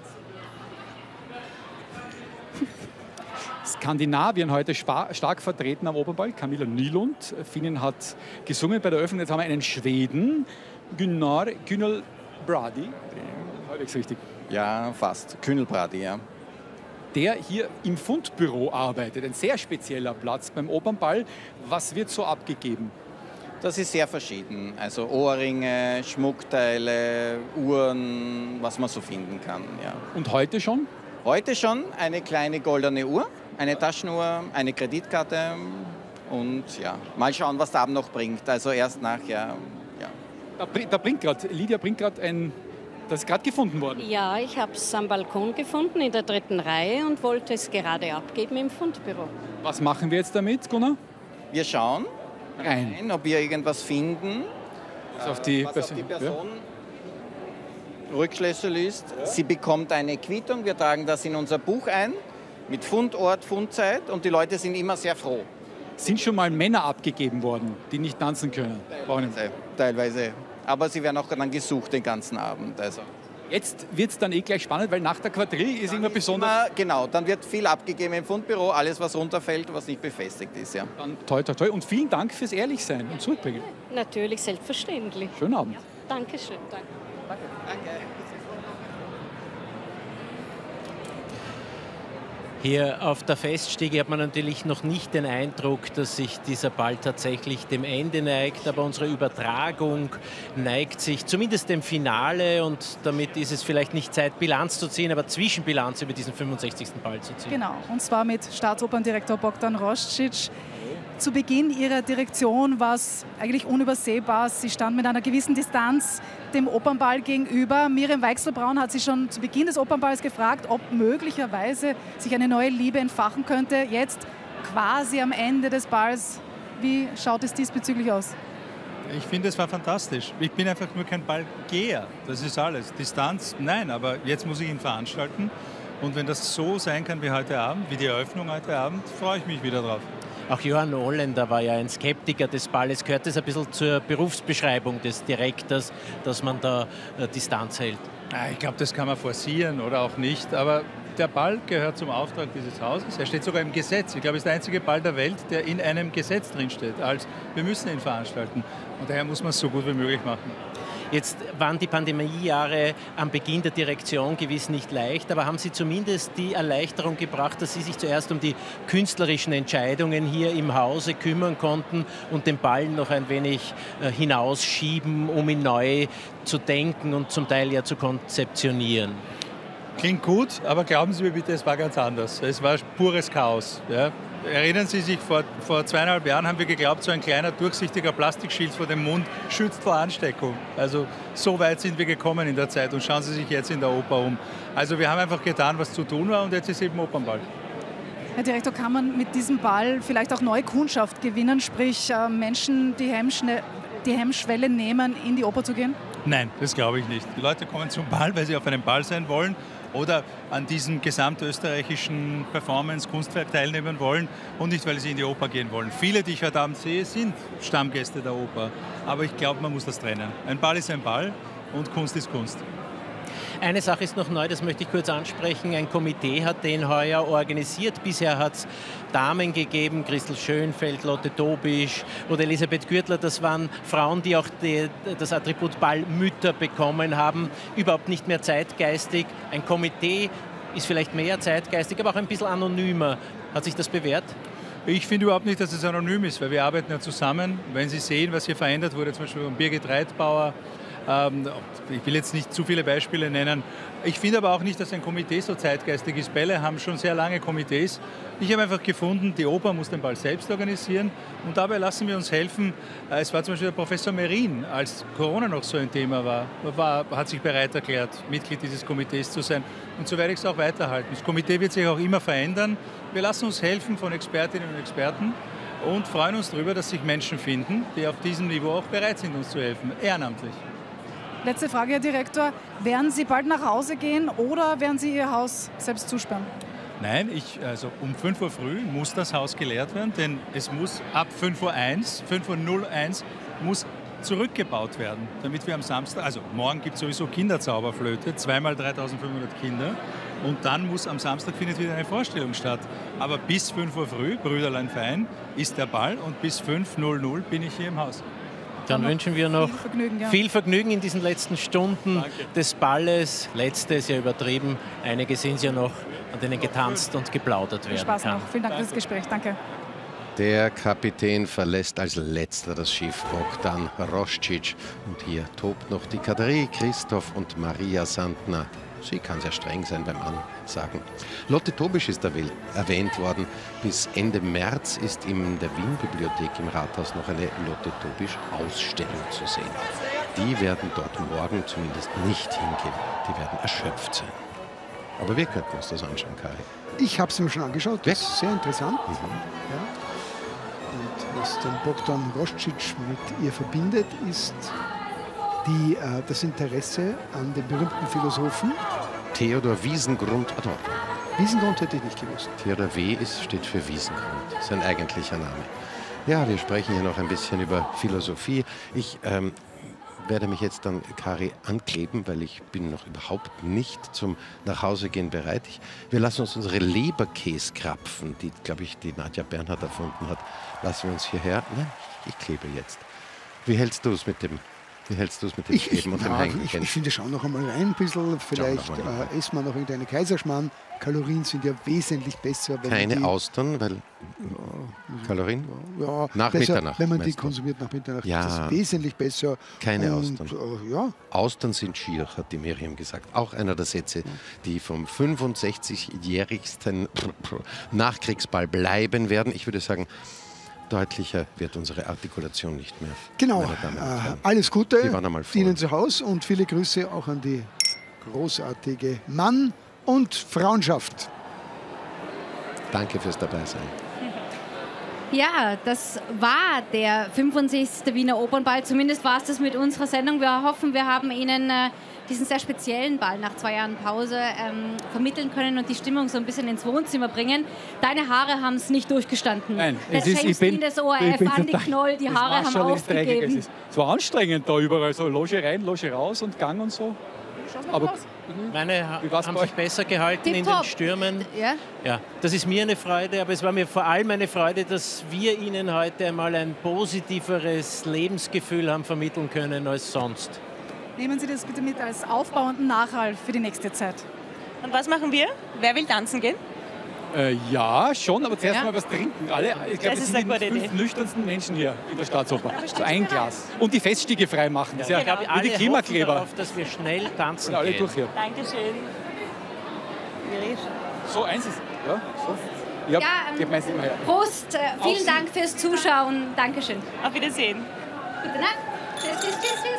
Skandinavien heute stark vertreten am Opernball. Camilla Nylund, Finnen hat gesungen bei der Eröffnung. Jetzt haben wir einen Schweden, Gunnar Brady. Halbwegs richtig.
Ja, fast. Brady, ja.
Der hier im Fundbüro arbeitet. Ein sehr spezieller Platz beim Opernball. Was wird so abgegeben?
Das ist sehr verschieden. Also Ohrringe, Schmuckteile, Uhren, was man so finden kann. Ja.
Und heute schon? Heute
schon eine kleine goldene Uhr, eine Taschenuhr, eine Kreditkarte und ja, mal schauen, was der Abend noch bringt. Also erst nachher. Ja.
Lydia bringt gerade das ist gerade gefunden worden.
Ja, ich habe es am Balkon gefunden in der 3. Reihe und wollte es gerade abgeben im Fundbüro.
Was machen wir jetzt damit, Gunnar?
Wir schauen rein, ob wir irgendwas finden,
was auf die
Person Rückschlüsse liest. Sie bekommt eine Quittung, wir tragen das in unser Buch ein, mit Fundort, Fundzeit und die Leute sind immer sehr froh.
Sind schon mal Männer abgegeben worden, die nicht tanzen können?
Teilweise. Aber sie werden auch dann gesucht den ganzen Abend. Also.
Jetzt wird es dann gleich spannend, weil nach der Quadrille ist immer besonders...
Genau, dann wird viel abgegeben im Fundbüro, alles was runterfällt, was nicht befestigt ist. Ja.
Dann toi, toi, toi. Und vielen Dank fürs Ehrlichsein und Zurückbringen.
Natürlich, selbstverständlich.
Schönen Abend.
Ja, Dankeschön. Danke.
Hier auf der Feststiege hat man natürlich noch nicht den Eindruck, dass sich dieser Ball tatsächlich dem Ende neigt, aber unsere Übertragung neigt sich zumindest dem Finale und damit ist es vielleicht nicht Zeit, Bilanz zu ziehen, aber Zwischenbilanz über diesen 65. Ball zu ziehen.
Genau, und zwar mit Staatsoperndirektor Bogdan Roscic. Zu Beginn ihrer Direktion war es eigentlich unübersehbar. Sie stand mit einer gewissen Distanz dem Opernball gegenüber. Miriam Weichselbraun hat sie schon zu Beginn des Opernballs gefragt, ob möglicherweise sich eine neue Liebe entfachen könnte. Jetzt quasi am Ende des Balls. Wie schaut es diesbezüglich aus?
Ich finde, es war fantastisch. Ich bin einfach nur kein Ballgeher. Das ist alles. Distanz, nein, aber jetzt muss ich ihn veranstalten. Und wenn das so sein kann wie heute Abend, wie die Eröffnung heute Abend, freue ich mich wieder drauf.
Auch Johann Ohländer war ja ein Skeptiker des Balles. Gehört das ein bisschen zur Berufsbeschreibung des Direktors, dass man da Distanz hält?
Ich glaube, das kann man forcieren oder auch nicht. Aber der Ball gehört zum Auftrag dieses Hauses. Er steht sogar im Gesetz. Ich glaube, es ist der einzige Ball der Welt, der in einem Gesetz drinsteht. Als wir müssen ihn veranstalten. Und daher muss man es so gut wie möglich machen.
Jetzt waren die Pandemiejahre am Beginn der Direktion gewiss nicht leicht, aber haben Sie zumindest die Erleichterung gebracht, dass Sie sich zuerst um die künstlerischen Entscheidungen hier im Hause kümmern konnten und den Ball noch ein wenig hinausschieben, um ihn neu zu denken und zum Teil ja zu konzeptionieren?
Klingt gut, aber glauben Sie mir bitte, es war ganz anders. Es war pures Chaos. Ja. Erinnern Sie sich, vor 2,5 Jahren haben wir geglaubt, so ein kleiner durchsichtiger Plastikschild vor dem Mund schützt vor Ansteckung. Also so weit sind wir gekommen in der Zeit und schauen Sie sich jetzt in der Oper um. Also wir haben einfach getan, was zu tun war und jetzt ist eben Opernball.
Herr Direktor, kann man mit diesem Ball vielleicht auch neue Kundschaft gewinnen, sprich Menschen die Hemmschwelle nehmen, in die Oper zu gehen?
Nein, das glaube ich nicht. Die Leute kommen zum Ball, weil sie auf einem Ball sein wollen oder an diesem gesamtösterreichischen Performance-Kunstwerk teilnehmen wollen und nicht, weil sie in die Oper gehen wollen. Viele, die ich heute Abend sehe, sind Stammgäste der Oper. Aber ich glaube, man muss das trennen. Ein Ball ist ein Ball und Kunst ist Kunst.
Eine Sache ist noch neu, das möchte ich kurz ansprechen. Ein Komitee hat den heuer organisiert. Bisher hat es Damen gegeben, Christel Schönfeld, Lotte Dobisch oder Elisabeth Gürtler. Das waren Frauen, die auch das Attribut Ballmütter bekommen haben. Überhaupt nicht mehr zeitgeistig. Ein Komitee ist vielleicht mehr zeitgeistig, aber auch ein bisschen anonymer. Hat sich das bewährt?
Ich finde überhaupt nicht, dass es anonym ist, weil wir arbeiten ja zusammen. Wenn Sie sehen, was hier verändert wurde, zum Beispiel von Birgit Reitbauer, ich will jetzt nicht zu viele Beispiele nennen. Ich finde aber auch nicht, dass ein Komitee so zeitgeistig ist. Bälle haben schon sehr lange Komitees. Ich habe einfach gefunden, die Oper muss den Ball selbst organisieren und dabei lassen wir uns helfen. Es war zum Beispiel der Professor Merin, als Corona noch so ein Thema war, hat sich bereit erklärt, Mitglied dieses Komitees zu sein. Und so werde ich es auch weiterhalten. Das Komitee wird sich auch immer verändern. Wir lassen uns helfen von Expertinnen und Experten und freuen uns darüber, dass sich Menschen finden, die auf diesem Niveau auch bereit sind, uns zu helfen, ehrenamtlich.
Letzte Frage, Herr Direktor. Werden Sie bald nach Hause gehen oder werden Sie Ihr Haus selbst zusperren?
Nein, also um 5 Uhr früh muss das Haus geleert werden, denn es muss ab 5:01 Uhr muss zurückgebaut werden, damit wir am Samstag, also morgen gibt es sowieso Kinderzauberflöte, 2x 3500 Kinder und dann muss am Samstag findet wieder eine Vorstellung statt. Aber bis 5 Uhr früh, Brüderlein Fein, ist der Ball und bis 5:00 bin ich hier im Haus.
Dann wünschen wir noch viel Vergnügen in diesen letzten Stunden des Balles. Letzte ist ja übertrieben, einige sind es ja noch, an denen getanzt und geplaudert werden
Spaß
kann.
noch. Vielen Dank für das Gespräch. Danke.
Der Kapitän verlässt als letzter das Schiff, Bogdan Roscic. Und hier tobt noch die Kategorie Christoph und Maria Sandner. Sie kann sehr streng sein beim Ansagen. Lotte Tobisch ist erwähnt worden. Bis Ende März ist in der Wien-Bibliothek im Rathaus noch eine Lotte Tobisch-Ausstellung zu sehen. Die werden dort morgen zumindest nicht hingehen. Die werden erschöpft sein. Aber wir könnten uns das anschauen, Kari.
Ich habe es mir schon angeschaut. Das ist sehr interessant. Ja. Und was den Bogdan Roscic mit ihr verbindet, ist das Interesse an den berühmten Philosophen.
Theodor Wiesengrund Adorno.
Wiesengrund hätte ich nicht gewusst.
Theodor W. steht für Wiesengrund, sein eigentlicher Name. Ja, wir sprechen hier noch ein bisschen über Philosophie. Ich werde mich jetzt dann, Kari, ankleben, weil ich bin noch überhaupt nicht zum Nachhausegehen bereit. Wir lassen uns unsere Leberkäskrapfen, die, glaube ich, die Nadja Bernhard erfunden hat, lassen wir uns hierher. Nein, ich klebe jetzt. Wie hältst du es mit dem Kleben und dem Hängen?
Ich finde, schau noch einmal rein ein bisschen. Vielleicht essen wir noch irgendeine Kaiserschmarrn. Kalorien sind ja wesentlich besser. Wenn
Keine Austern, weil Kalorien?
Ja,
nach
besser,
Mitternacht.
Wenn man die konsumiert nach Mitternacht, ist das wesentlich besser.
Keine Austern.
Ja.
Austern sind schier, hat die Miriam gesagt. Auch einer der Sätze, die vom 65-jährigsten Nachkriegsball bleiben werden. Ich würde sagen, deutlicher wird unsere Artikulation nicht mehr.
Genau. Alles Gute
Ihnen
zu Hause und viele Grüße auch an die großartige Mann- und Frauenschaft.
Danke fürs Dabeisein.
Ja, das war der 65. Wiener Opernball. Zumindest war es das mit unserer Sendung. Wir hoffen, wir haben Ihnen diesen sehr speziellen Ball nach 2 Jahren Pause vermitteln können und die Stimmung so ein bisschen ins Wohnzimmer bringen. Deine Haare haben es nicht durchgestanden.
Nein,
der James Dean des ORF, Andi Knoll, die Haare haben aufgegeben.
Es war anstrengend da überall, so Loge rein, Loge raus und Gang und so. Aber
meine haben sich besser gehalten in den Stürmen. Ja, das ist mir eine Freude, aber es war mir vor allem eine Freude, dass wir Ihnen heute einmal ein positiveres Lebensgefühl haben vermitteln können als sonst.
Nehmen Sie das bitte mit als aufbauenden Nachhall für die nächste Zeit.
Und was machen wir? Wer will tanzen gehen?
Ja, schon, aber zuerst mal was trinken. Alle, ich glaube,
Das
wir
ist
sind
eine
die
gute
5 nüchternsten Menschen hier in der Staatsoper. So ein Glas. Und die Feststiege freimachen. Das ist ja, wie die Klimakleber.
Darauf, dass wir schnell tanzen
alle
gehen.
durch hier.
Dankeschön.
So, eins ist. Ja, so. Gib meins immer her.
Prost, vielen Dank fürs Zuschauen. Dankeschön.
Auf Wiedersehen.
Gute Nacht. Tschüss, tschüss, tschüss.